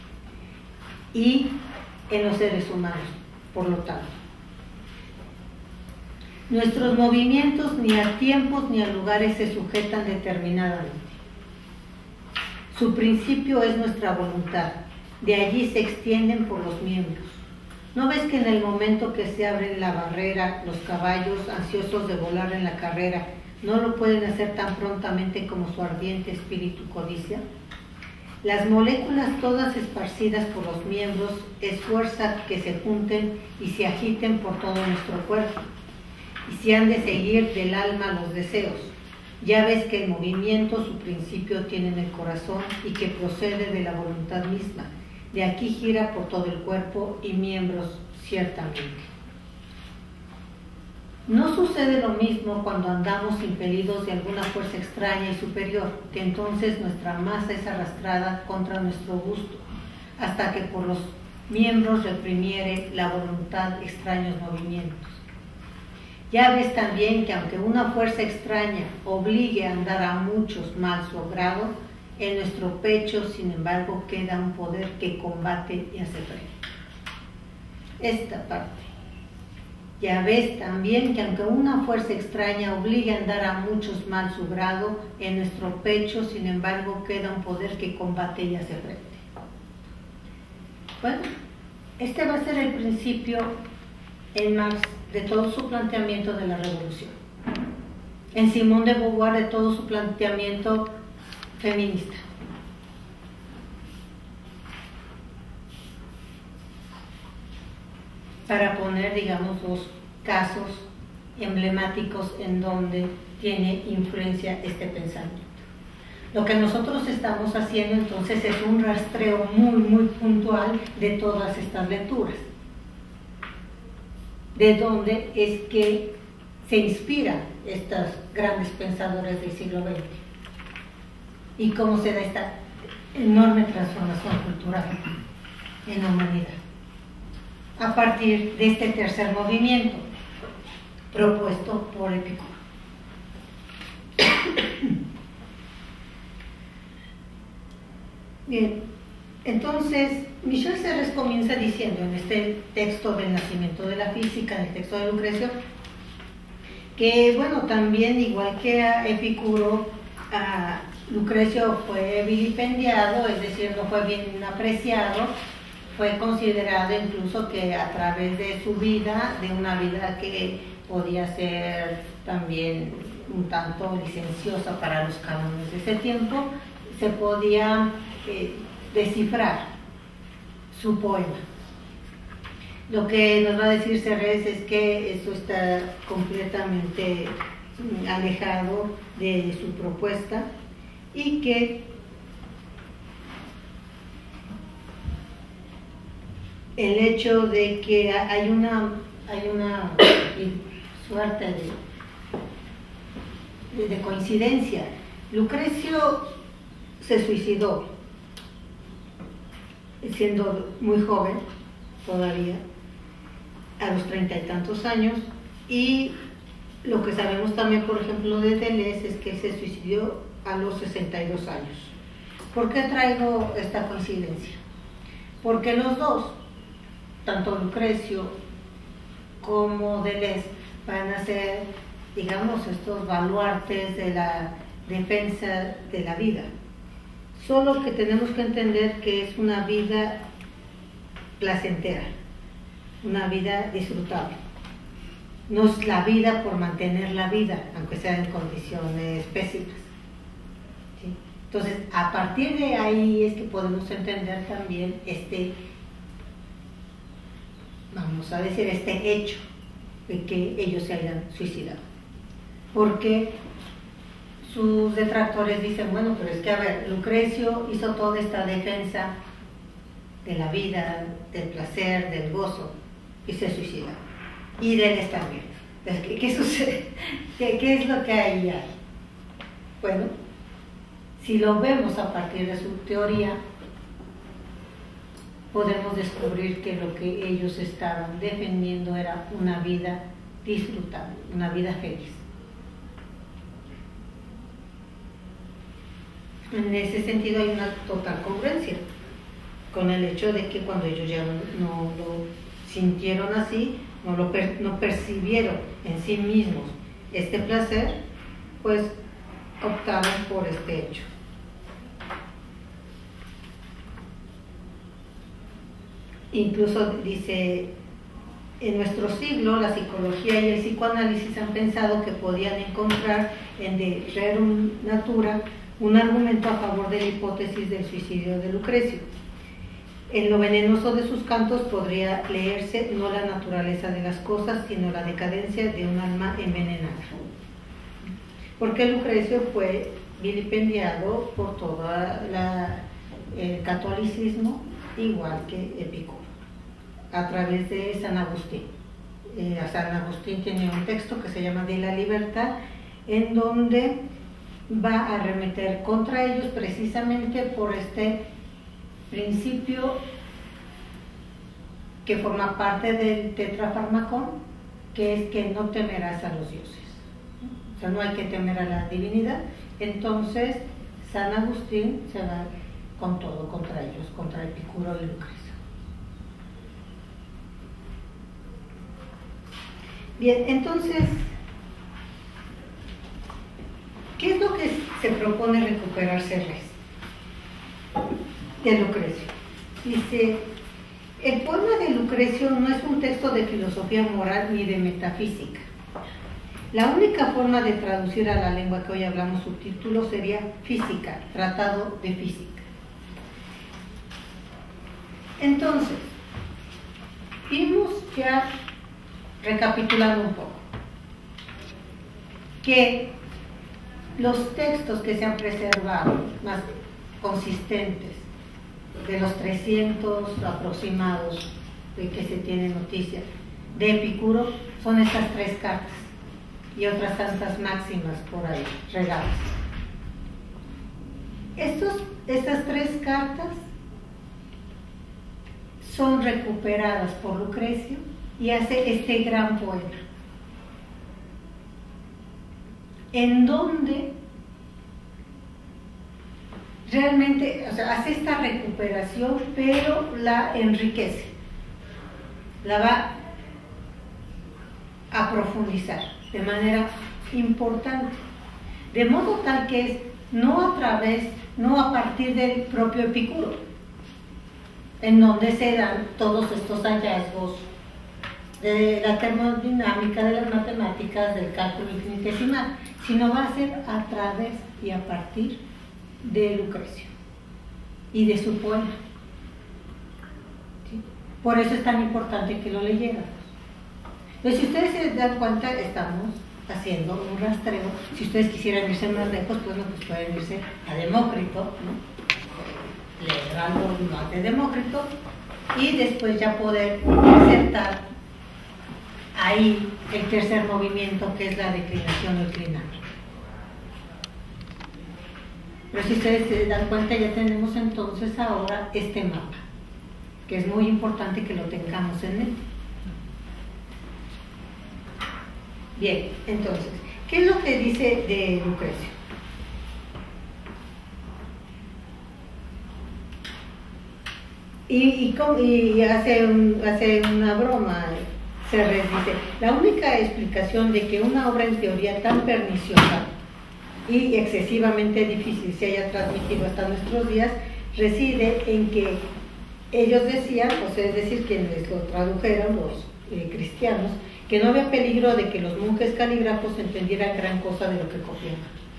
y en los seres humanos, por lo tanto. Nuestros movimientos ni a tiempos ni a lugares se sujetan determinadamente. Su principio es nuestra voluntad, de allí se extienden por los miembros. ¿No ves que en el momento que se abre la barrera, los caballos, ansiosos de volar en la carrera, no lo pueden hacer tan prontamente como su ardiente espíritu codicia? Las moléculas todas esparcidas por los miembros es fuerza que se junten y se agiten por todo nuestro cuerpo, y si han de seguir del alma los deseos. Ya ves que el movimiento su principio tiene en el corazón y que procede de la voluntad misma. De aquí gira por todo el cuerpo y miembros ciertamente. No sucede lo mismo cuando andamos impelidos de alguna fuerza extraña y superior, que entonces nuestra masa es arrastrada contra nuestro gusto, hasta que por los miembros reprimiere la voluntad extraños movimientos. Ya ves también que aunque una fuerza extraña obligue a andar a muchos mal su grado, en nuestro pecho, sin embargo, queda un poder que combate y hace frente. Esta parte. Ya ves también que aunque una fuerza extraña obligue a andar a muchos mal su grado, en nuestro pecho, sin embargo, queda un poder que combate y hace frente. Bueno, este va a ser el principio en Marx de todo su planteamiento de la revolución. En Simone de Beauvoir de todo su planteamiento feminista. Para poner, digamos, dos casos emblemáticos en donde tiene influencia este pensamiento. Lo que nosotros estamos haciendo entonces es un rastreo muy, muy puntual de todas estas lecturas. De dónde es que se inspiran estos grandes pensadores del siglo veinte y cómo se da esta enorme transformación cultural en la humanidad a partir de este tercer movimiento propuesto por Epicuro. Bien, entonces Michel Serres comienza diciendo en este texto del nacimiento de la física, en el texto de Lucrecio, que bueno, también igual que a Epicuro, a Lucrecio fue vilipendiado, es decir, no fue bien apreciado, fue considerado incluso que a través de su vida, de una vida que podía ser también un tanto licenciosa para los cánones de ese tiempo, se podía eh, descifrar su poema. Lo que nos va a decir Serres es que eso está completamente alejado de su propuesta y que el hecho de que hay una, hay una suerte de, de coincidencia. Lucrecio se suicidó siendo muy joven todavía, a los treinta y tantos años, y lo que sabemos también, por ejemplo, de Deleuze es que se suicidó a los sesenta y dos años. ¿Por qué traigo esta coincidencia? Porque los dos, tanto Lucrecio como Deleuze, van a ser, digamos, estos baluartes de la defensa de la vida. Solo que tenemos que entender que es una vida placentera, una vida disfrutable. No es la vida por mantener la vida, aunque sea en condiciones pésimas. ¿Sí? Entonces, a partir de ahí es que podemos entender también este, vamos a decir, este hecho de que ellos se hayan suicidado. Porque sus detractores dicen, bueno, pero es que, a ver, Lucrecio hizo toda esta defensa de la vida, del placer, del gozo, y se suicida. Y Deleuze también. ¿Qué, qué sucede? ¿Qué, ¿Qué es lo que hay ahí? Bueno, si lo vemos a partir de su teoría, podemos descubrir que lo que ellos estaban defendiendo era una vida disfrutable, una vida feliz. En ese sentido hay una total congruencia con el hecho de que cuando ellos ya no, no lo sintieron así, no, lo per, no percibieron en sí mismos este placer, pues optaron por este hecho. Incluso dice, en nuestro siglo la psicología y el psicoanálisis han pensado que podían encontrar en De Rerum Natura un argumento a favor de la hipótesis del suicidio de Lucrecio. En lo venenoso de sus cantos podría leerse no la naturaleza de las cosas, sino la decadencia de un alma envenenada. Porque Lucrecio fue vilipendiado por todo el catolicismo, igual que Epicuro, a través de San Agustín. Eh, San Agustín tiene un texto que se llama De la Libertad, en donde va a arremeter contra ellos precisamente por este principio que forma parte del tetrafármacon, que es que no temerás a los dioses. O sea, no hay que temer a la divinidad. Entonces, San Agustín se va con todo contra ellos, contra Epicuro y Lucrecio. Bien, entonces, ¿qué es lo que se propone recuperar Serres de Lucrecio? Dice, el poema de Lucrecio no es un texto de filosofía moral ni de metafísica. La única forma de traducir a la lengua que hoy hablamos su título sería Física, Tratado de Física. Entonces, vimos ya, recapitulando un poco, que los textos que se han preservado, más consistentes, de los trescientos aproximados de que se tiene noticia de Epicuro, son estas tres cartas. y otras tantas máximas por ahí regadas. Estos, estas tres cartas son recuperadas por Lucrecio y hace este gran poema, en donde realmente, o sea, hace esta recuperación, pero la enriquece, la va a profundizar de manera importante, de modo tal que es no a través, no a partir del propio Epicuro, en donde se dan todos estos hallazgos de la termodinámica, de las matemáticas, del cálculo infinitesimal, sino va a ser a través y a partir de Lucrecio y de su poema. ¿Sí? Por eso es tan importante que lo leyéramos. Entonces, si ustedes se dan cuenta, estamos haciendo un rastreo. Si ustedes quisieran irse más lejos, pues, no, pues pueden irse a Demócrito, ¿no? Leer algo más de Demócrito y después ya poder insertar ahí el tercer movimiento, que es la declinación o inclinable. Pero si ustedes se dan cuenta, ya tenemos entonces ahora este mapa, que es muy importante que lo tengamos en mente. Bien, entonces, ¿qué es lo que dice de Lucrecio? Y, y, y hace, un, hace una broma, Serres dice, la única explicación de que una obra en teoría tan perniciosa y excesivamente difícil se haya transmitido hasta nuestros días reside en que ellos decían, o sea, es decir, quienes lo tradujeron, los eh, cristianos, que no había peligro de que los monjes calígrafos entendieran gran cosa de lo que copiaban.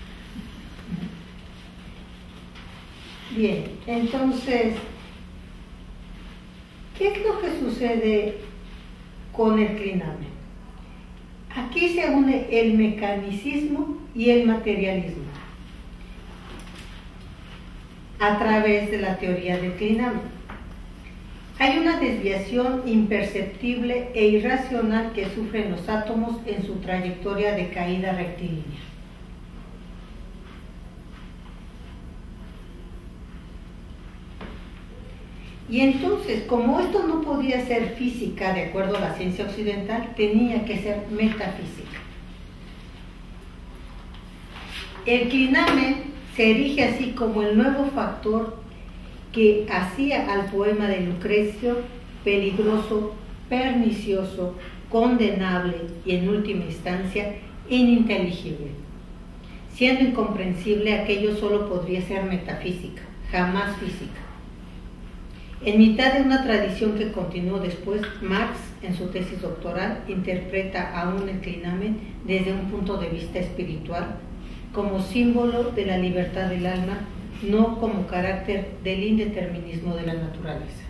Bien, entonces, ¿qué es lo que sucede con el clinamen? Aquí se une el mecanicismo y el materialismo a través de la teoría del clinamen. Hay una desviación imperceptible e irracional que sufren los átomos en su trayectoria de caída rectilínea. Y entonces, como esto no podía ser física de acuerdo a la ciencia occidental, tenía que ser metafísica. El clinamen se erige así como el nuevo factor que hacía al poema de Lucrecio peligroso, pernicioso, condenable y en última instancia ininteligible. Siendo incomprensible, aquello solo podría ser metafísica, jamás física. En mitad de una tradición que continuó después, Marx, en su tesis doctoral, interpreta aún el clinamen desde un punto de vista espiritual, como símbolo de la libertad del alma, no como carácter del indeterminismo de la naturaleza.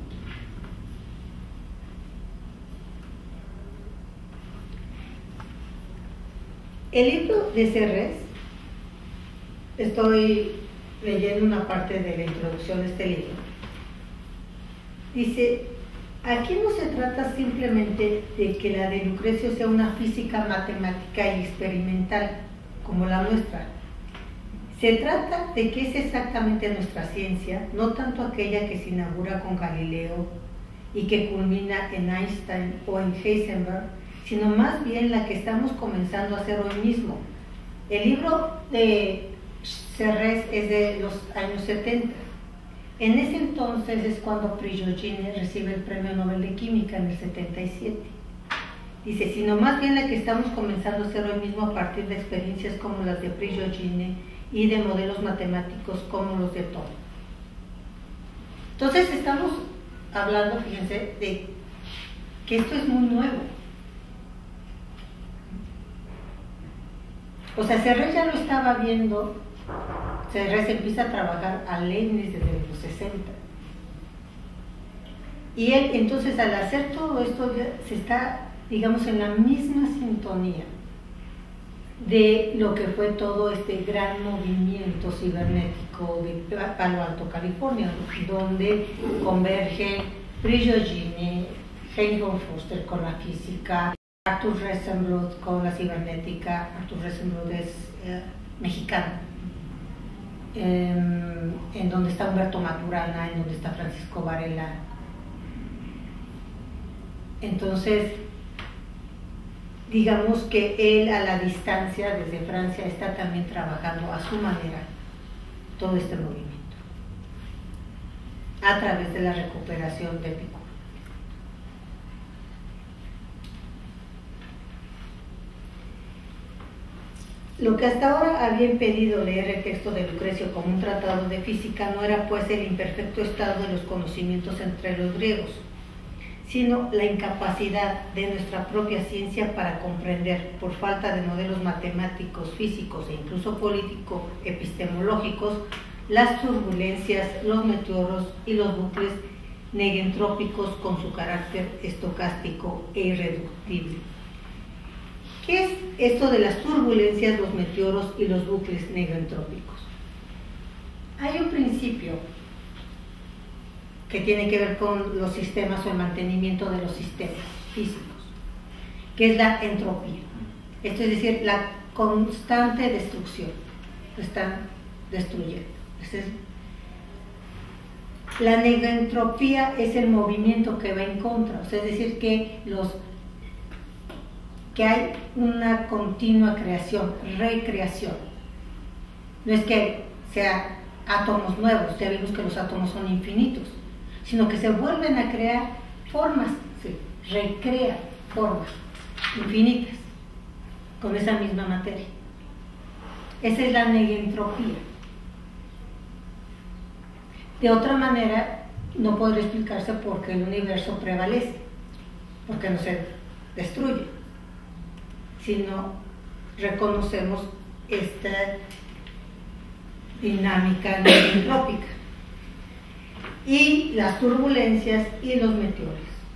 El libro de Serres, estoy leyendo una parte de la introducción de este libro, dice, aquí no se trata simplemente de que la de Lucrecio sea una física matemática y experimental, como la nuestra. Se trata de que es exactamente nuestra ciencia, no tanto aquella que se inaugura con Galileo y que culmina en Einstein o en Heisenberg, sino más bien la que estamos comenzando a hacer hoy mismo. El libro de Serres es de los años setenta. En ese entonces es cuando Prigogine recibe el Premio Nobel de Química en el setenta y siete. Dice, sino más bien la que estamos comenzando a hacer hoy mismo a partir de experiencias como las de Prigogine y de modelos matemáticos como los de Thom. Entonces estamos hablando, fíjense, de que esto es muy nuevo. O sea, Serres ya lo estaba viendo. Serres empieza a trabajar a Leibniz desde los sesenta. Y él, entonces, al hacer todo esto, se está, digamos, en la misma sintonía de lo que fue todo este gran movimiento cibernético de Palo Alto, California, donde convergen Prigogine, Heinrich von Foster con la física, Arthur Rosenbluth con la cibernética. Arthur Rosenbluth es eh, mexicano, en, en donde está Humberto Maturana, en donde está Francisco Varela. Entonces, digamos que él a la distancia, desde Francia, está también trabajando a su manera todo este movimiento, a través de la recuperación de Epicuro. Lo que hasta ahora había impedido leer el texto de Lucrecio como un tratado de física no era pues el imperfecto estado de los conocimientos entre los griegos, sino la incapacidad de nuestra propia ciencia para comprender, por falta de modelos matemáticos, físicos e incluso político-epistemológicos, las turbulencias, los meteoros y los bucles negentrópicos con su carácter estocástico e irreductible. ¿Qué es esto de las turbulencias, los meteoros y los bucles negentrópicos? Hay un principio que tiene que ver con los sistemas o el mantenimiento de los sistemas físicos, que es la entropía. Esto es decir, la constante destrucción. Lo están destruyendo. Es, la negentropía es el movimiento que va en contra, o sea, es decir, que, los, que hay una continua creación, recreación. No es que sean átomos nuevos, ya vimos que los átomos son infinitos, sino que se vuelven a crear formas, se recrean formas infinitas con esa misma materia. Esa es la negentropía. De otra manera, no podría explicarse por qué el universo prevalece, porque no se destruye, sino reconocemos esta dinámica negentrópica. Y las turbulencias y los meteoros.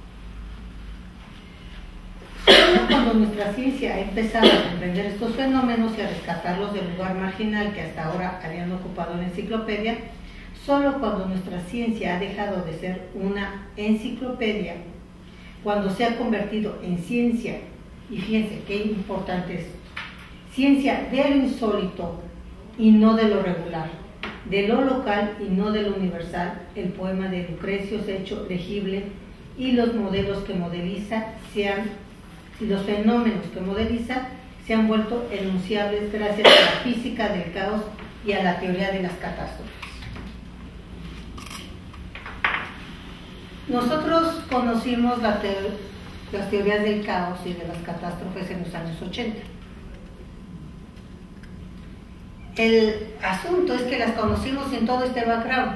Solo cuando nuestra ciencia ha empezado a comprender estos fenómenos y a rescatarlos del lugar marginal que hasta ahora habían ocupado en la enciclopedia, solo cuando nuestra ciencia ha dejado de ser una enciclopedia, cuando se ha convertido en ciencia, y fíjense qué importante es, ciencia de lo insólito y no de lo regular, de lo local y no de lo universal, el poema de Lucrecio se ha hecho legible y los modelos que modeliza sean, y los fenómenos que modeliza se han vuelto enunciables gracias a la física del caos y a la teoría de las catástrofes. Nosotros conocimos la te las teorías del caos y de las catástrofes en los años ochenta. El asunto es que las conocimos sin todo este background.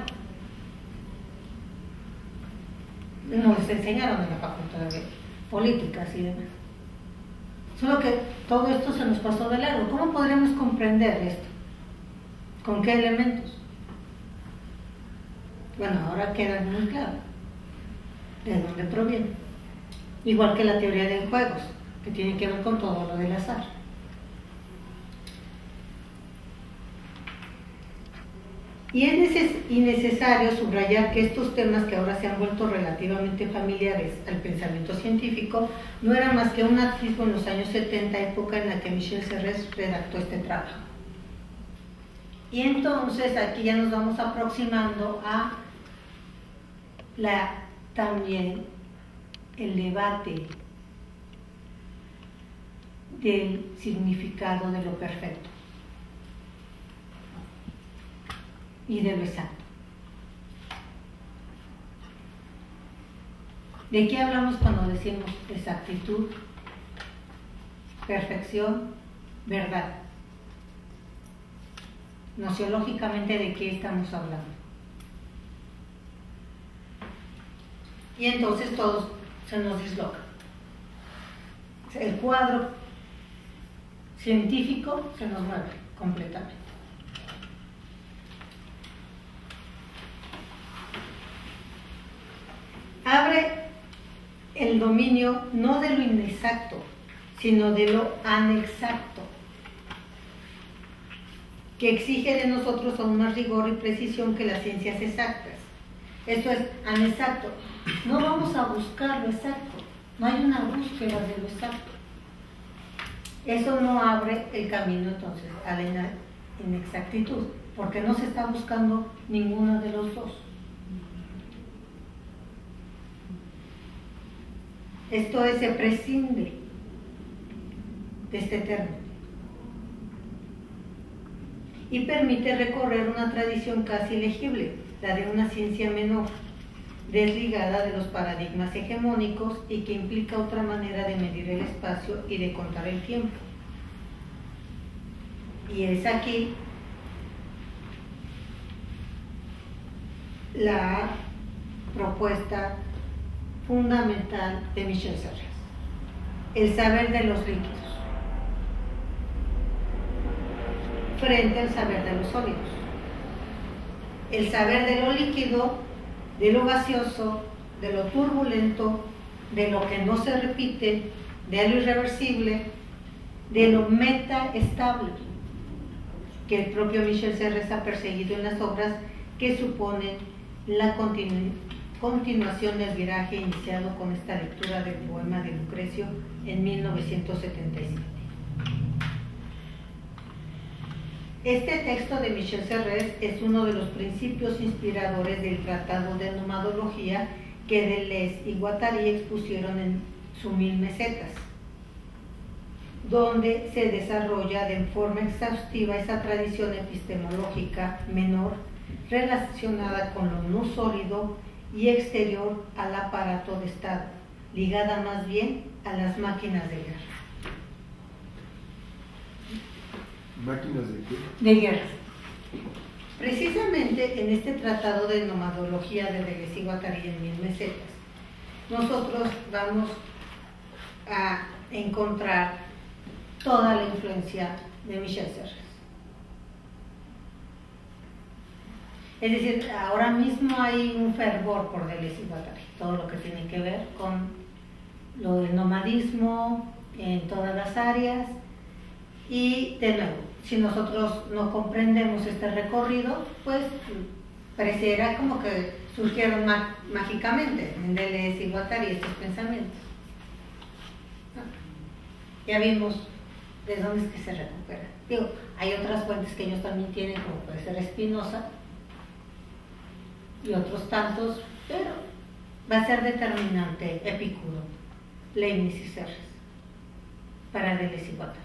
Nos les enseñaron en la facultad de políticas y demás. Solo que todo esto se nos pasó de largo. ¿Cómo podremos comprender esto? ¿Con qué elementos? Bueno, ahora queda muy claro de dónde proviene. Igual que la teoría de juegos, que tiene que ver con todo lo del azar. Y es neces innecesario subrayar que estos temas que ahora se han vuelto relativamente familiares al pensamiento científico no eran más que un atisbo en los años setenta, época en la que Michel Serres redactó este trabajo. Y entonces aquí ya nos vamos aproximando a la, también el debate del significado de lo perfecto y de lo exacto. ¿De qué hablamos cuando decimos exactitud, perfección, verdad? Nociológicamente, ¿de qué estamos hablando? Y entonces todos se nos disloca. El cuadro científico se nos mueve completamente. Abre el dominio no de lo inexacto, sino de lo anexacto, que exige de nosotros aún más rigor y precisión que las ciencias exactas. Esto es anexacto. No vamos a buscar lo exacto, no hay una búsqueda de lo exacto. Eso no abre el camino entonces a la inexactitud, porque no se está buscando ninguno de los dos. Esto es, se prescinde de este término y permite recorrer una tradición casi legible, la de una ciencia menor, desligada de los paradigmas hegemónicos y que implica otra manera de medir el espacio y de contar el tiempo. Y es aquí la propuesta fundamental de Michel Serres, el saber de los líquidos frente al saber de los sólidos. El saber de lo líquido, de lo gaseoso, de lo turbulento, de lo que no se repite, de lo irreversible, de lo metaestable, que el propio Michel Serres ha perseguido en las obras que suponen la continu continuación del viraje iniciado con esta lectura del poema de Lucrecio en mil novecientos setenta y siete. Este texto de Michel Serres es uno de los principios inspiradores del Tratado de Nomadología que Deleuze y Guattari expusieron en su Mil Mesetas, donde se desarrolla de forma exhaustiva esa tradición epistemológica menor relacionada con lo no sólido y exterior al aparato de Estado, ligada más bien a las máquinas de guerra. ¿Máquinas de qué? De guerra. Precisamente en este tratado de nomadología de Deleuze y Guattari en Mil Mesetas, nosotros vamos a encontrar toda la influencia de Michel Serres. Es decir, ahora mismo hay un fervor por Deleuze y Guattari, todo lo que tiene que ver con lo del nomadismo en todas las áreas. Y de nuevo, si nosotros no comprendemos este recorrido, pues pareciera como que surgieron má mágicamente en Deleuze y Guattari estos pensamientos. Ya vimos de dónde es que se recuperan. Digo, hay otras fuentes que ellos también tienen, como puede ser Spinoza y otros tantos, pero va a ser determinante Epicuro, Leibniz y Serres para Deleuze y Guattari,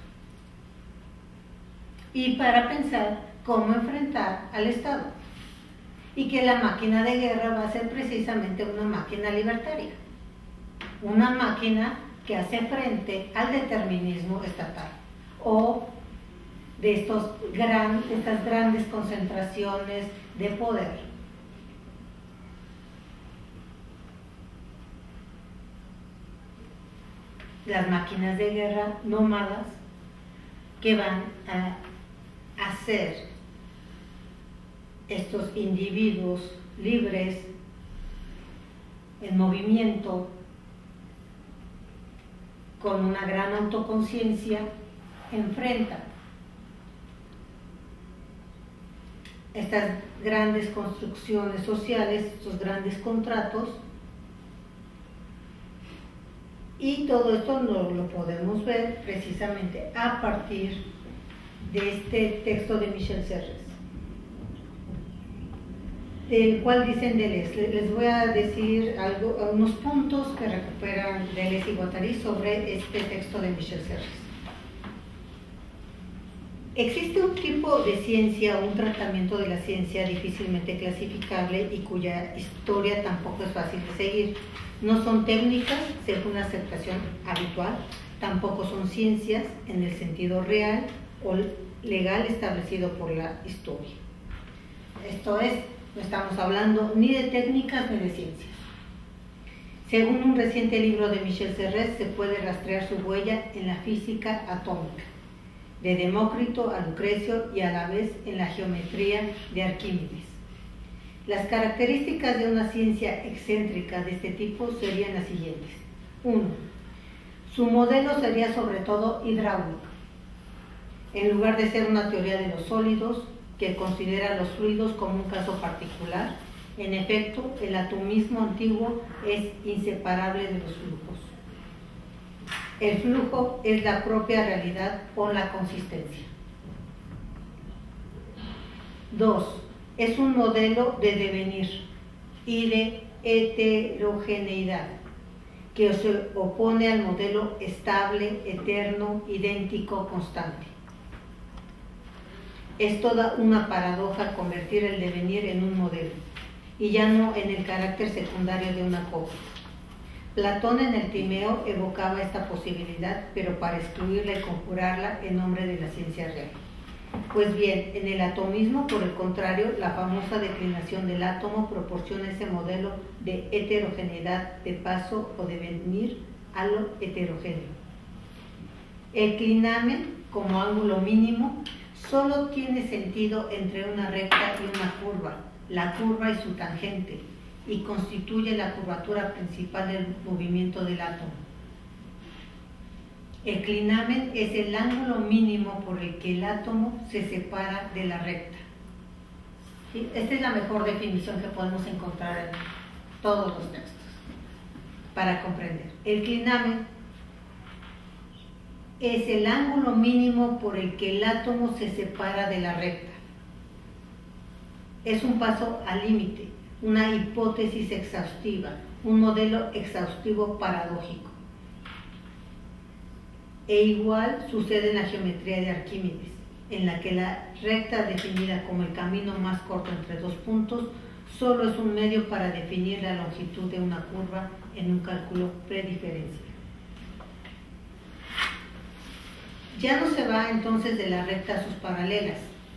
y para pensar cómo enfrentar al Estado, y que la máquina de guerra va a ser precisamente una máquina libertaria, una máquina que hace frente al determinismo estatal o de, estos gran, de estas grandes concentraciones de poder. Las máquinas de guerra nómadas que van a hacer estos individuos libres en movimiento con una gran autoconciencia enfrentan estas grandes construcciones sociales, estos grandes contratos. Y todo esto lo, lo podemos ver precisamente a partir de este texto de Michel Serres, del cual dicen Deleuze. Les voy a decir algo, unos puntos que recuperan Deleuze y Guattari sobre este texto de Michel Serres. Existe un tipo de ciencia o un tratamiento de la ciencia difícilmente clasificable y cuya historia tampoco es fácil de seguir. No son técnicas según la aceptación habitual, tampoco son ciencias en el sentido real o legal establecido por la historia. Esto es, no estamos hablando ni de técnicas ni de ciencias. Según un reciente libro de Michel Serres, se puede rastrear su huella en la física atómica, de Demócrito a Lucrecio y a la vez en la geometría de Arquímedes. Las características de una ciencia excéntrica de este tipo serían las siguientes. uno. Su modelo sería sobre todo hidráulico. En lugar de ser una teoría de los sólidos, que considera los fluidos como un caso particular, en efecto, el atomismo antiguo es inseparable de los flujos. El flujo es la propia realidad o la consistencia. Dos. Es un modelo de devenir y de heterogeneidad que se opone al modelo estable, eterno, idéntico, constante. Es toda una paradoja convertir el devenir en un modelo y ya no en el carácter secundario de una cosa. Platón en el Timeo evocaba esta posibilidad, pero para excluirla y conjurarla en nombre de la ciencia real. Pues bien, en el atomismo, por el contrario, la famosa declinación del átomo proporciona ese modelo de heterogeneidad, de paso o de venir a lo heterogéneo. El clinamen, como ángulo mínimo, solo tiene sentido entre una recta y una curva, la curva y su tangente, y constituye la curvatura principal del movimiento del átomo. El clinamen es el ángulo mínimo por el que el átomo se separa de la recta. ¿Sí? Esta es la mejor definición que podemos encontrar en todos los textos para comprender. El clinamen es el ángulo mínimo por el que el átomo se separa de la recta. Es un paso al límite, una hipótesis exhaustiva, un modelo exhaustivo paradójico. E igual sucede en la geometría de Arquímedes, en la que la recta definida como el camino más corto entre dos puntos solo es un medio para definir la longitud de una curva en un cálculo prediferencial. Ya no se va entonces de la recta a sus paralelas,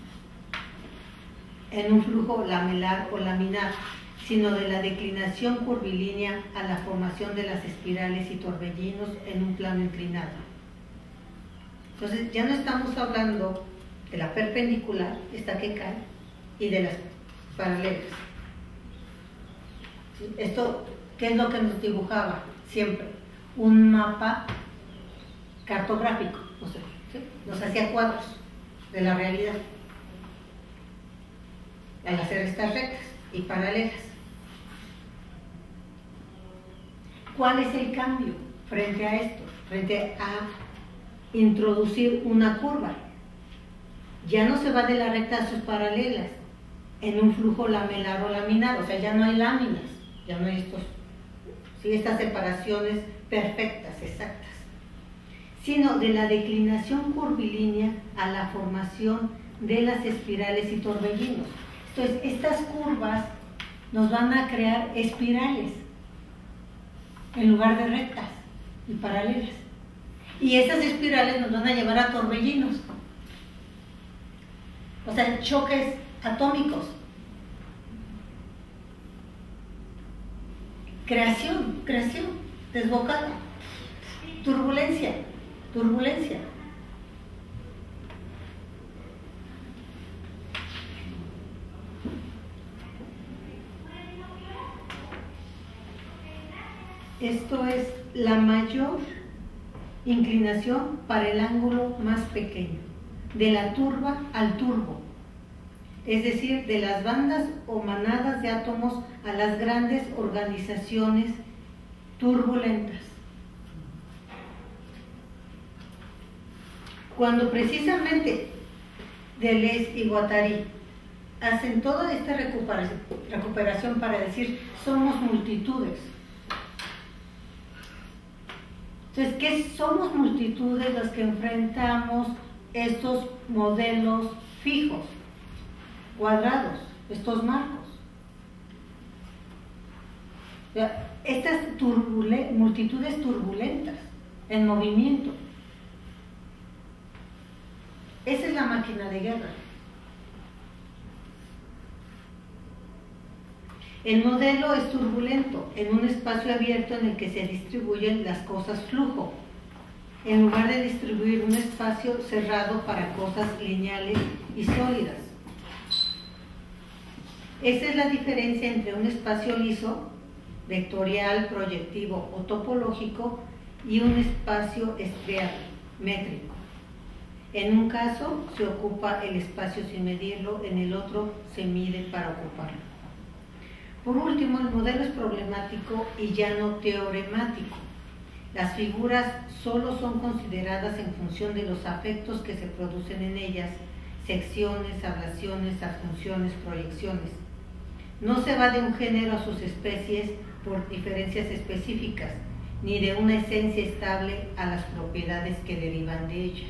en un flujo lamelar o laminar, sino de la declinación curvilínea a la formación de las espirales y torbellinos en un plano inclinado. Entonces ya no estamos hablando de la perpendicular, esta que cae, y de las paralelas. ¿Sí? Esto, ¿qué es lo que nos dibujaba siempre? Un mapa cartográfico, o sea, ¿sí? Nos hacía cuadros de la realidad al hacer estas rectas y paralelas. ¿Cuál es el cambio frente a esto? Frente a introducir una curva. Ya no se va de la recta a sus paralelas en un flujo lamelar o laminar, o sea, ya no hay láminas, ya no hay estos, ¿sí? Estas separaciones perfectas, exactas, sino de la declinación curvilínea a la formación de las espirales y torbellinos. Entonces, estas curvas nos van a crear espirales en lugar de rectas y paralelas. Y esas espirales nos van a llevar a torbellinos, o sea, choques atómicos, creación, creación, desbocada, turbulencia, turbulencia. Esto es la mayor inclinación para el ángulo más pequeño, de la turba al turbo, es decir, de las bandas o manadas de átomos a las grandes organizaciones turbulentas. Cuando precisamente Deleuze y Guattari hacen toda esta recuperación, recuperación para decir somos multitudes. Entonces, ¿qué somos multitudes las que enfrentamos estos modelos fijos, cuadrados, estos marcos? O sea, estas turbulen- multitudes turbulentas en movimiento. Esa es la máquina de guerra. El modelo es turbulento, en un espacio abierto en el que se distribuyen las cosas flujo, en lugar de distribuir un espacio cerrado para cosas lineales y sólidas. Esa es la diferencia entre un espacio liso, vectorial, proyectivo o topológico, y un espacio estriado, métrico. En un caso se ocupa el espacio sin medirlo, en el otro se mide para ocuparlo. Por último, el modelo es problemático y ya no teoremático. Las figuras solo son consideradas en función de los afectos que se producen en ellas, secciones, ablaciones, adjunciones, proyecciones. No se va de un género a sus especies por diferencias específicas, ni de una esencia estable a las propiedades que derivan de ella.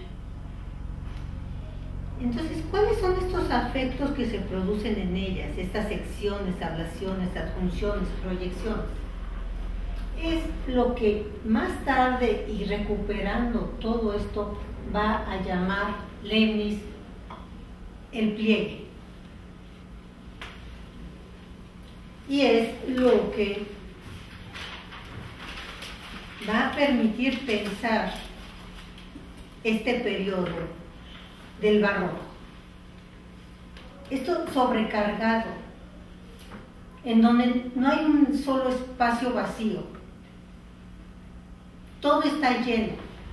Entonces, ¿cuáles son estos afectos que se producen en ellas, estas secciones, ablaciones, adjunciones, proyecciones? Es lo que más tarde, y recuperando todo esto, va a llamar Leibniz el pliegue. Y es lo que va a permitir pensar este periodo del barroco. Esto sobrecargado, en donde no hay un solo espacio vacío, todo está lleno,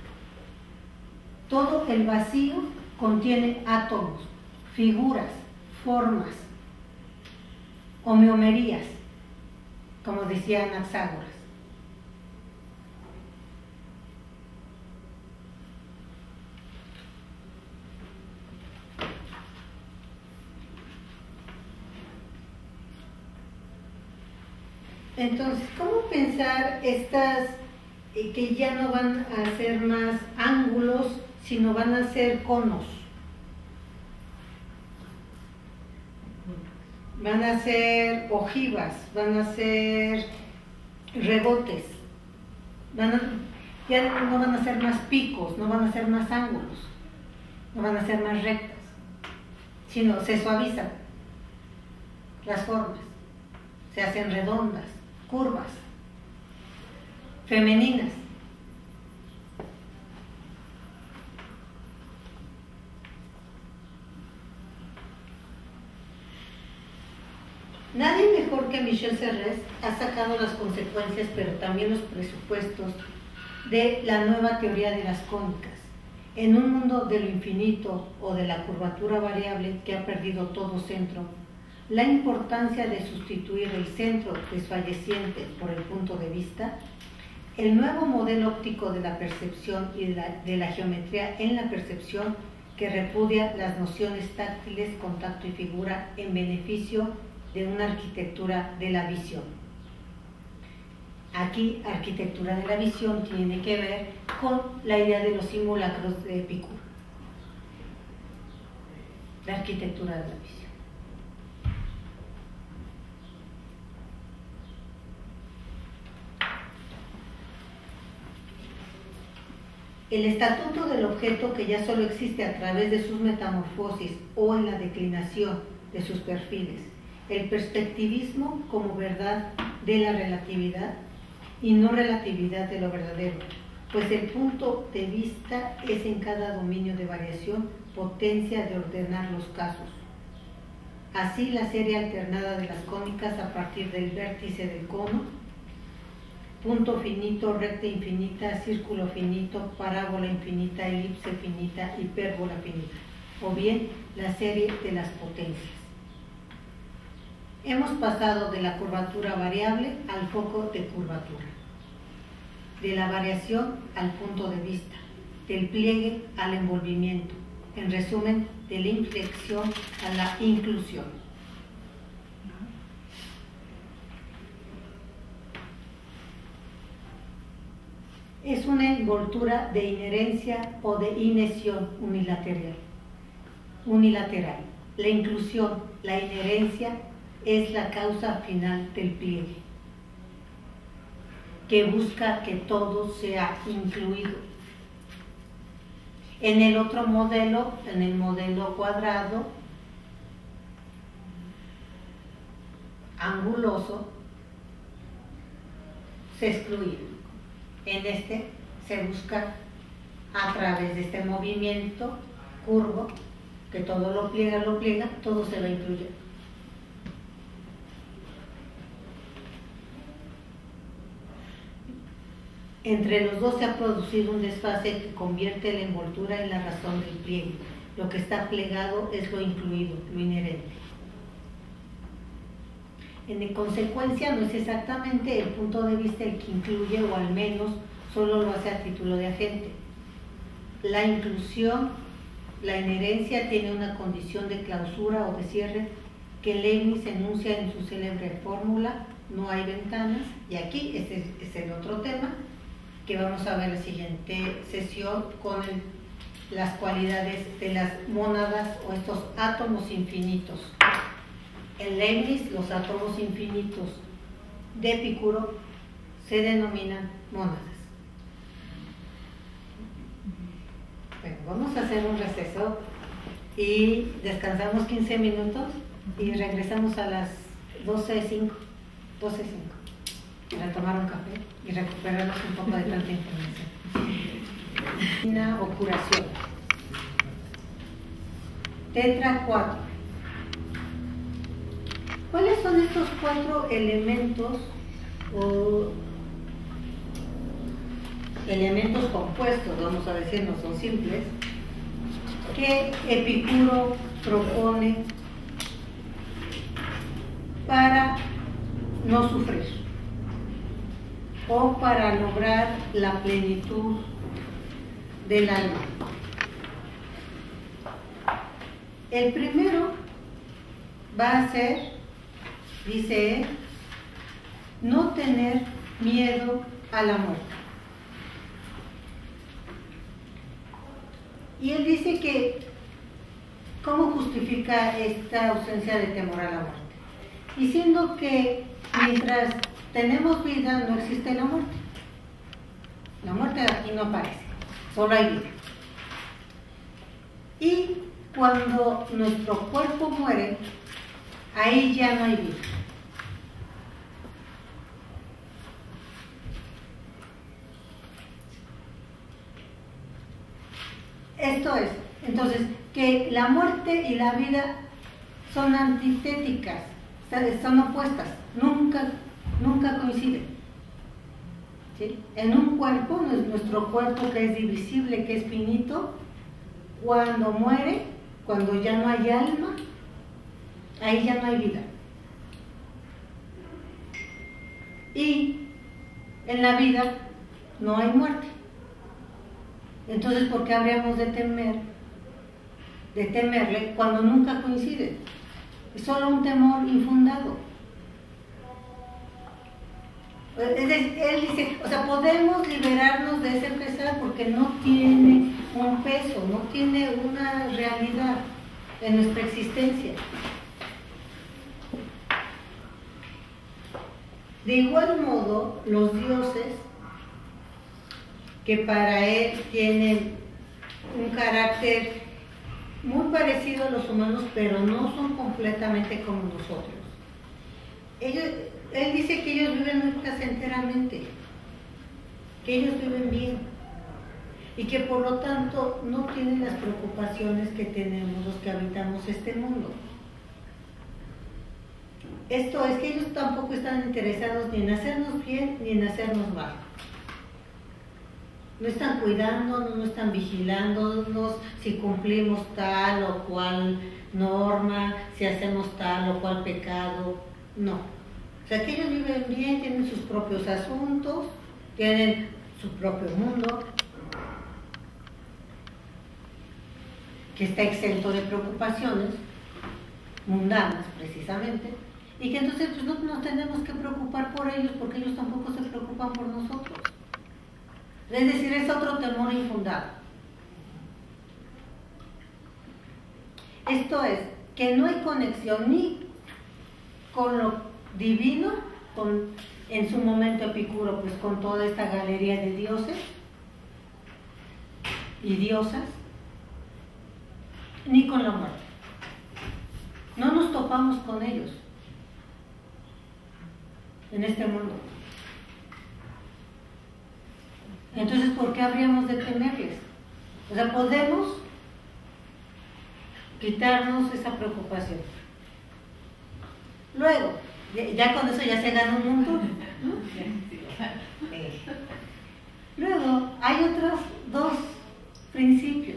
todo el vacío contiene átomos, figuras, formas, homeomerías, como decía Anaxágoras. Entonces, ¿cómo pensar estas eh, que ya no van a ser más ángulos, sino van a ser conos? Van a ser ojivas, van a ser rebotes, van a, ya no van a ser más picos, no van a ser más ángulos, no van a ser más rectas, sino se suavizan las formas, se hacen redondas, curvas, femeninas. Nadie mejor que Michel Serres ha sacado las consecuencias, pero también los presupuestos de la nueva teoría de las cónicas. En un mundo de lo infinito o de la curvatura variable que ha perdido todo centro, la importancia de sustituir el centro desfalleciente por el punto de vista, el nuevo modelo óptico de la percepción y de la, de la geometría en la percepción que repudia las nociones táctiles, contacto y figura en beneficio de una arquitectura de la visión. Aquí, arquitectura de la visión tiene que ver con la idea de los simulacros de Epicuro. La arquitectura de la visión. El estatuto del objeto, que ya solo existe a través de sus metamorfosis o en la declinación de sus perfiles, el perspectivismo como verdad de la relatividad y no relatividad de lo verdadero, pues el punto de vista es en cada dominio de variación potencia de ordenar los casos. Así, la serie alternada de las cónicas a partir del vértice del cono, punto finito, recta infinita, círculo finito, parábola infinita, elipse finita, hipérbola finita, o bien la serie de las potencias. Hemos pasado de la curvatura variable al foco de curvatura, de la variación al punto de vista, del pliegue al envolvimiento, en resumen, de la inflexión a la inclusión. Es una envoltura de inherencia o de inhesión unilateral. unilateral. La inclusión, la inherencia, es la causa final del pliegue, que busca que todo sea incluido. En el otro modelo, en el modelo cuadrado, anguloso, se excluye. En este se busca, a través de este movimiento curvo, que todo lo pliega, lo pliega, todo se va incluyendo. Entre los dos se ha producido un desfase que convierte la envoltura en la razón del pliegue. Lo que está plegado es lo incluido, lo inherente. En consecuencia, no es exactamente el punto de vista el que incluye, o al menos solo lo hace a título de agente. La inclusión, la inherencia tiene una condición de clausura o de cierre que Leibniz enuncia en su célebre fórmula, no hay ventanas, y aquí este es el otro tema que vamos a ver en la siguiente sesión con el, las cualidades de las mónadas o estos átomos infinitos. En Leibniz los átomos infinitos de Epicuro se denominan mónadas. Bueno, vamos a hacer un receso y descansamos quince minutos y regresamos a las doce cinco, doce cinco, para tomar un café y recuperarnos un poco de tanta información. O curación. Tetra cuatro. ¿Cuáles son estos cuatro elementos o elementos compuestos, vamos a decir, no son simples, que Epicuro propone para no sufrir o para lograr la plenitud del alma? El primero va a ser, dice él, no tener miedo a la muerte. Y él dice que, ¿cómo justifica esta ausencia de temor a la muerte? Diciendo que mientras tenemos vida no existe la muerte. La muerte aquí no aparece, solo hay vida. Y cuando nuestro cuerpo muere, ahí ya no hay vida. Esto es, entonces, que la muerte y la vida son antitéticas, son opuestas, nunca, nunca coinciden. ¿Sí? En un cuerpo, nuestro cuerpo que es divisible, que es finito, cuando muere, cuando ya no hay alma, ahí ya no hay vida. Y en la vida no hay muerte. Entonces, ¿por qué habríamos de temer, de temerle cuando nunca coincide? Es solo un temor infundado. Es decir, él dice, o sea, podemos liberarnos de ese pesar porque no tiene un peso, no tiene una realidad en nuestra existencia. De igual modo, los dioses, que para él tienen un carácter muy parecido a los humanos, pero no son completamente como nosotros. Ellos, él dice que ellos viven muy placenteramente, que ellos viven bien, y que por lo tanto no tienen las preocupaciones que tenemos los que habitamos este mundo. Esto es que ellos tampoco están interesados ni en hacernos bien ni en hacernos mal. No están cuidándonos, no están vigilándonos si cumplimos tal o cual norma, si hacemos tal o cual pecado. No. O sea, que ellos viven bien, tienen sus propios asuntos, tienen su propio mundo, que está exento de preocupaciones mundanas, precisamente, y que entonces pues, no nos tenemos que preocupar por ellos porque ellos tampoco se preocupan por nosotros. Es decir, es otro temor infundado. Esto es, que no hay conexión ni con lo divino, con, en su momento Epicuro, pues con toda esta galería de dioses y diosas, ni con la muerte. No nos topamos con ellos en este mundo. Entonces, ¿por qué habríamos de temerles? O sea, podemos quitarnos esa preocupación. Luego, ya con eso ya se gana un montón, ¿no? Eh. Luego, hay otros dos principios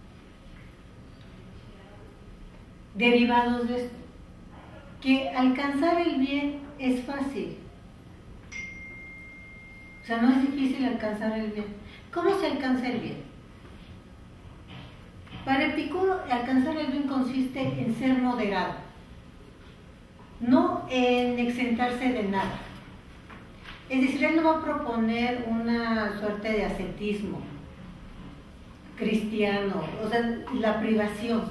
derivados de esto. Que alcanzar el bien es fácil. O sea, no es difícil alcanzar el bien. ¿Cómo se alcanza el bien? Para Epicuro, alcanzar el bien consiste en ser moderado, no en exentarse de nada. Es decir, él no va a proponer una suerte de ascetismo cristiano, o sea, la privación,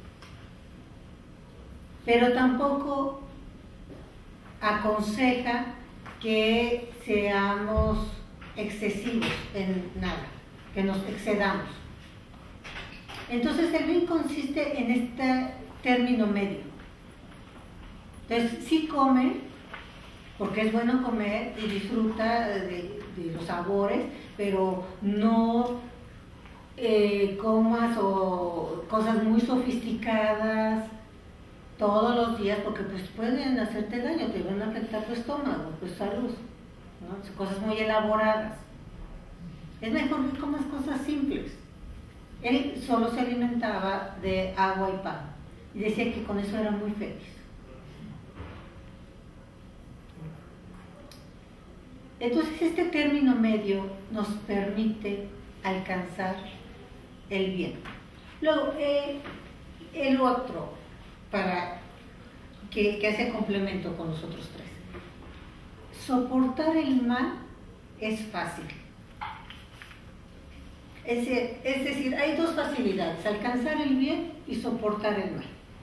pero tampoco aconseja que seamos excesivos en nada, que nos excedamos. Entonces el bien consiste en este término medio. Entonces sí come, porque es bueno comer y disfruta de, de los sabores, pero no eh, comas o cosas muy sofisticadas todos los días, porque pues pueden hacerte daño, te van a afectar tu estómago, tu salud, ¿no? Cosas muy elaboradas. Es mejor que comas cosas simples. Él solo se alimentaba de agua y pan y decía que con eso era muy feliz. Entonces este término medio nos permite alcanzar el bien. Luego, eh, el otro, para que, que hace complemento con los otros tres. Soportar el mal es fácil. Es, es decir, hay dos facilidades, alcanzar el bien y soportar el mal.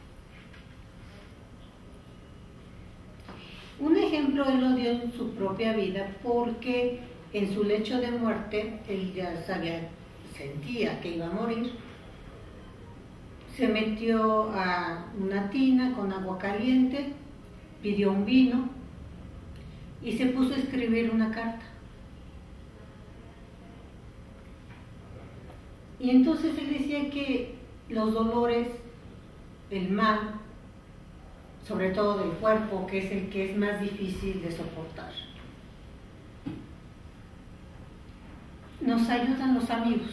Un ejemplo él lo dio en su propia vida porque en su lecho de muerte él ya sabía, sentía que iba a morir. Se metió a una tina con agua caliente, pidió un vino y se puso a escribir una carta. Y entonces él decía que los dolores, el mal, sobre todo del cuerpo, que es el que es más difícil de soportar, nos ayudan los amigos.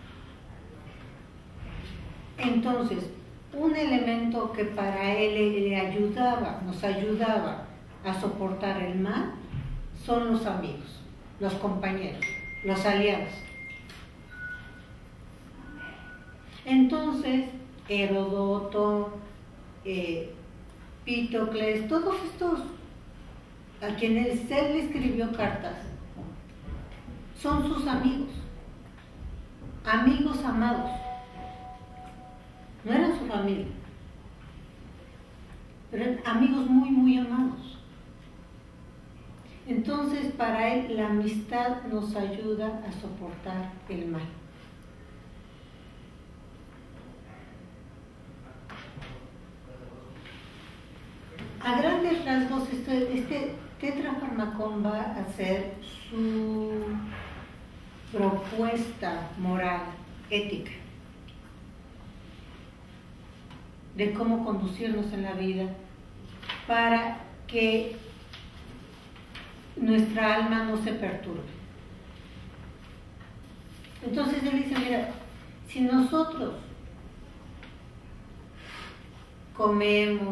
Entonces, un elemento que para él le ayudaba, nos ayudaba a soportar el mal, son los amigos, los compañeros, los aliados. Entonces, Heródoto, eh, Pitocles, todos estos a quienes él le escribió cartas, son sus amigos, amigos amados. No eran su familia, pero eran amigos muy, muy amados. Entonces, para él, la amistad nos ayuda a soportar el mal. A grandes rasgos, este, este tetrafarmacón va a ser su propuesta moral, ética, de cómo conducirnos en la vida para que nuestra alma no se perturbe. Entonces él dice, mira, si nosotros comemos,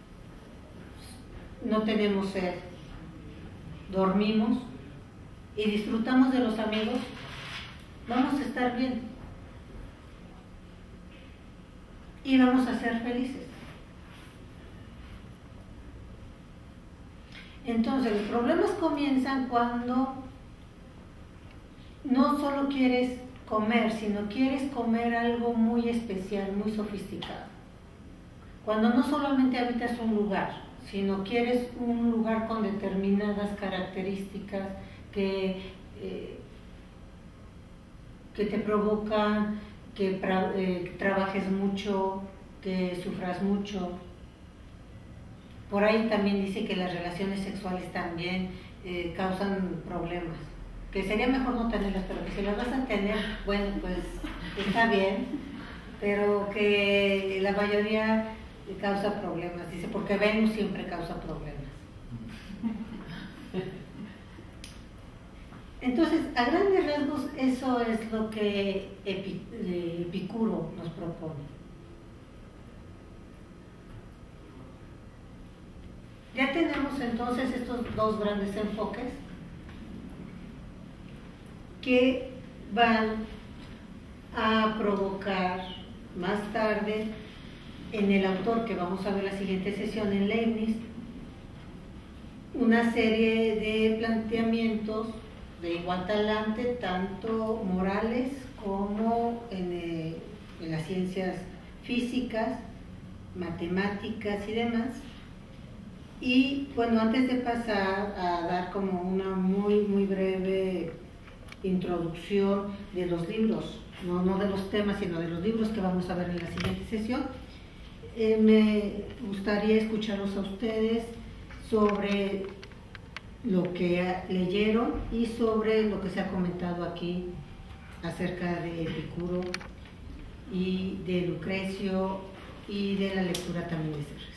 no tenemos sed, dormimos y disfrutamos de los amigos, vamos a estar bien y vamos a ser felices. Entonces, los problemas comienzan cuando no solo quieres comer, sino quieres comer algo muy especial, muy sofisticado. Cuando no solamente habitas un lugar, sino quieres un lugar con determinadas características que, eh, que te provocan que eh, trabajes mucho, que sufras mucho. Por ahí también dice que las relaciones sexuales también eh, causan problemas, que sería mejor no tenerlas, pero que si las vas a tener, bueno, pues está bien, pero que la mayoría causa problemas, dice, porque Venus siempre causa problemas. Entonces, a grandes rasgos, eso es lo que Epicuro nos propone. Ya tenemos entonces estos dos grandes enfoques. que van a provocar más tarde en el autor que vamos a ver la siguiente sesión en Leibniz una serie de planteamientos de igual talante, tanto morales como en, eh, en las ciencias físicas, matemáticas y demás. Y bueno, antes de pasar a dar como una muy muy breve introducción de los libros, no, no de los temas, sino de los libros que vamos a ver en la siguiente sesión, eh, me gustaría escucharlos a ustedes sobre lo que leyeron y sobre lo que se ha comentado aquí acerca de Epicuro y de Lucrecio y de la lectura también de Serres.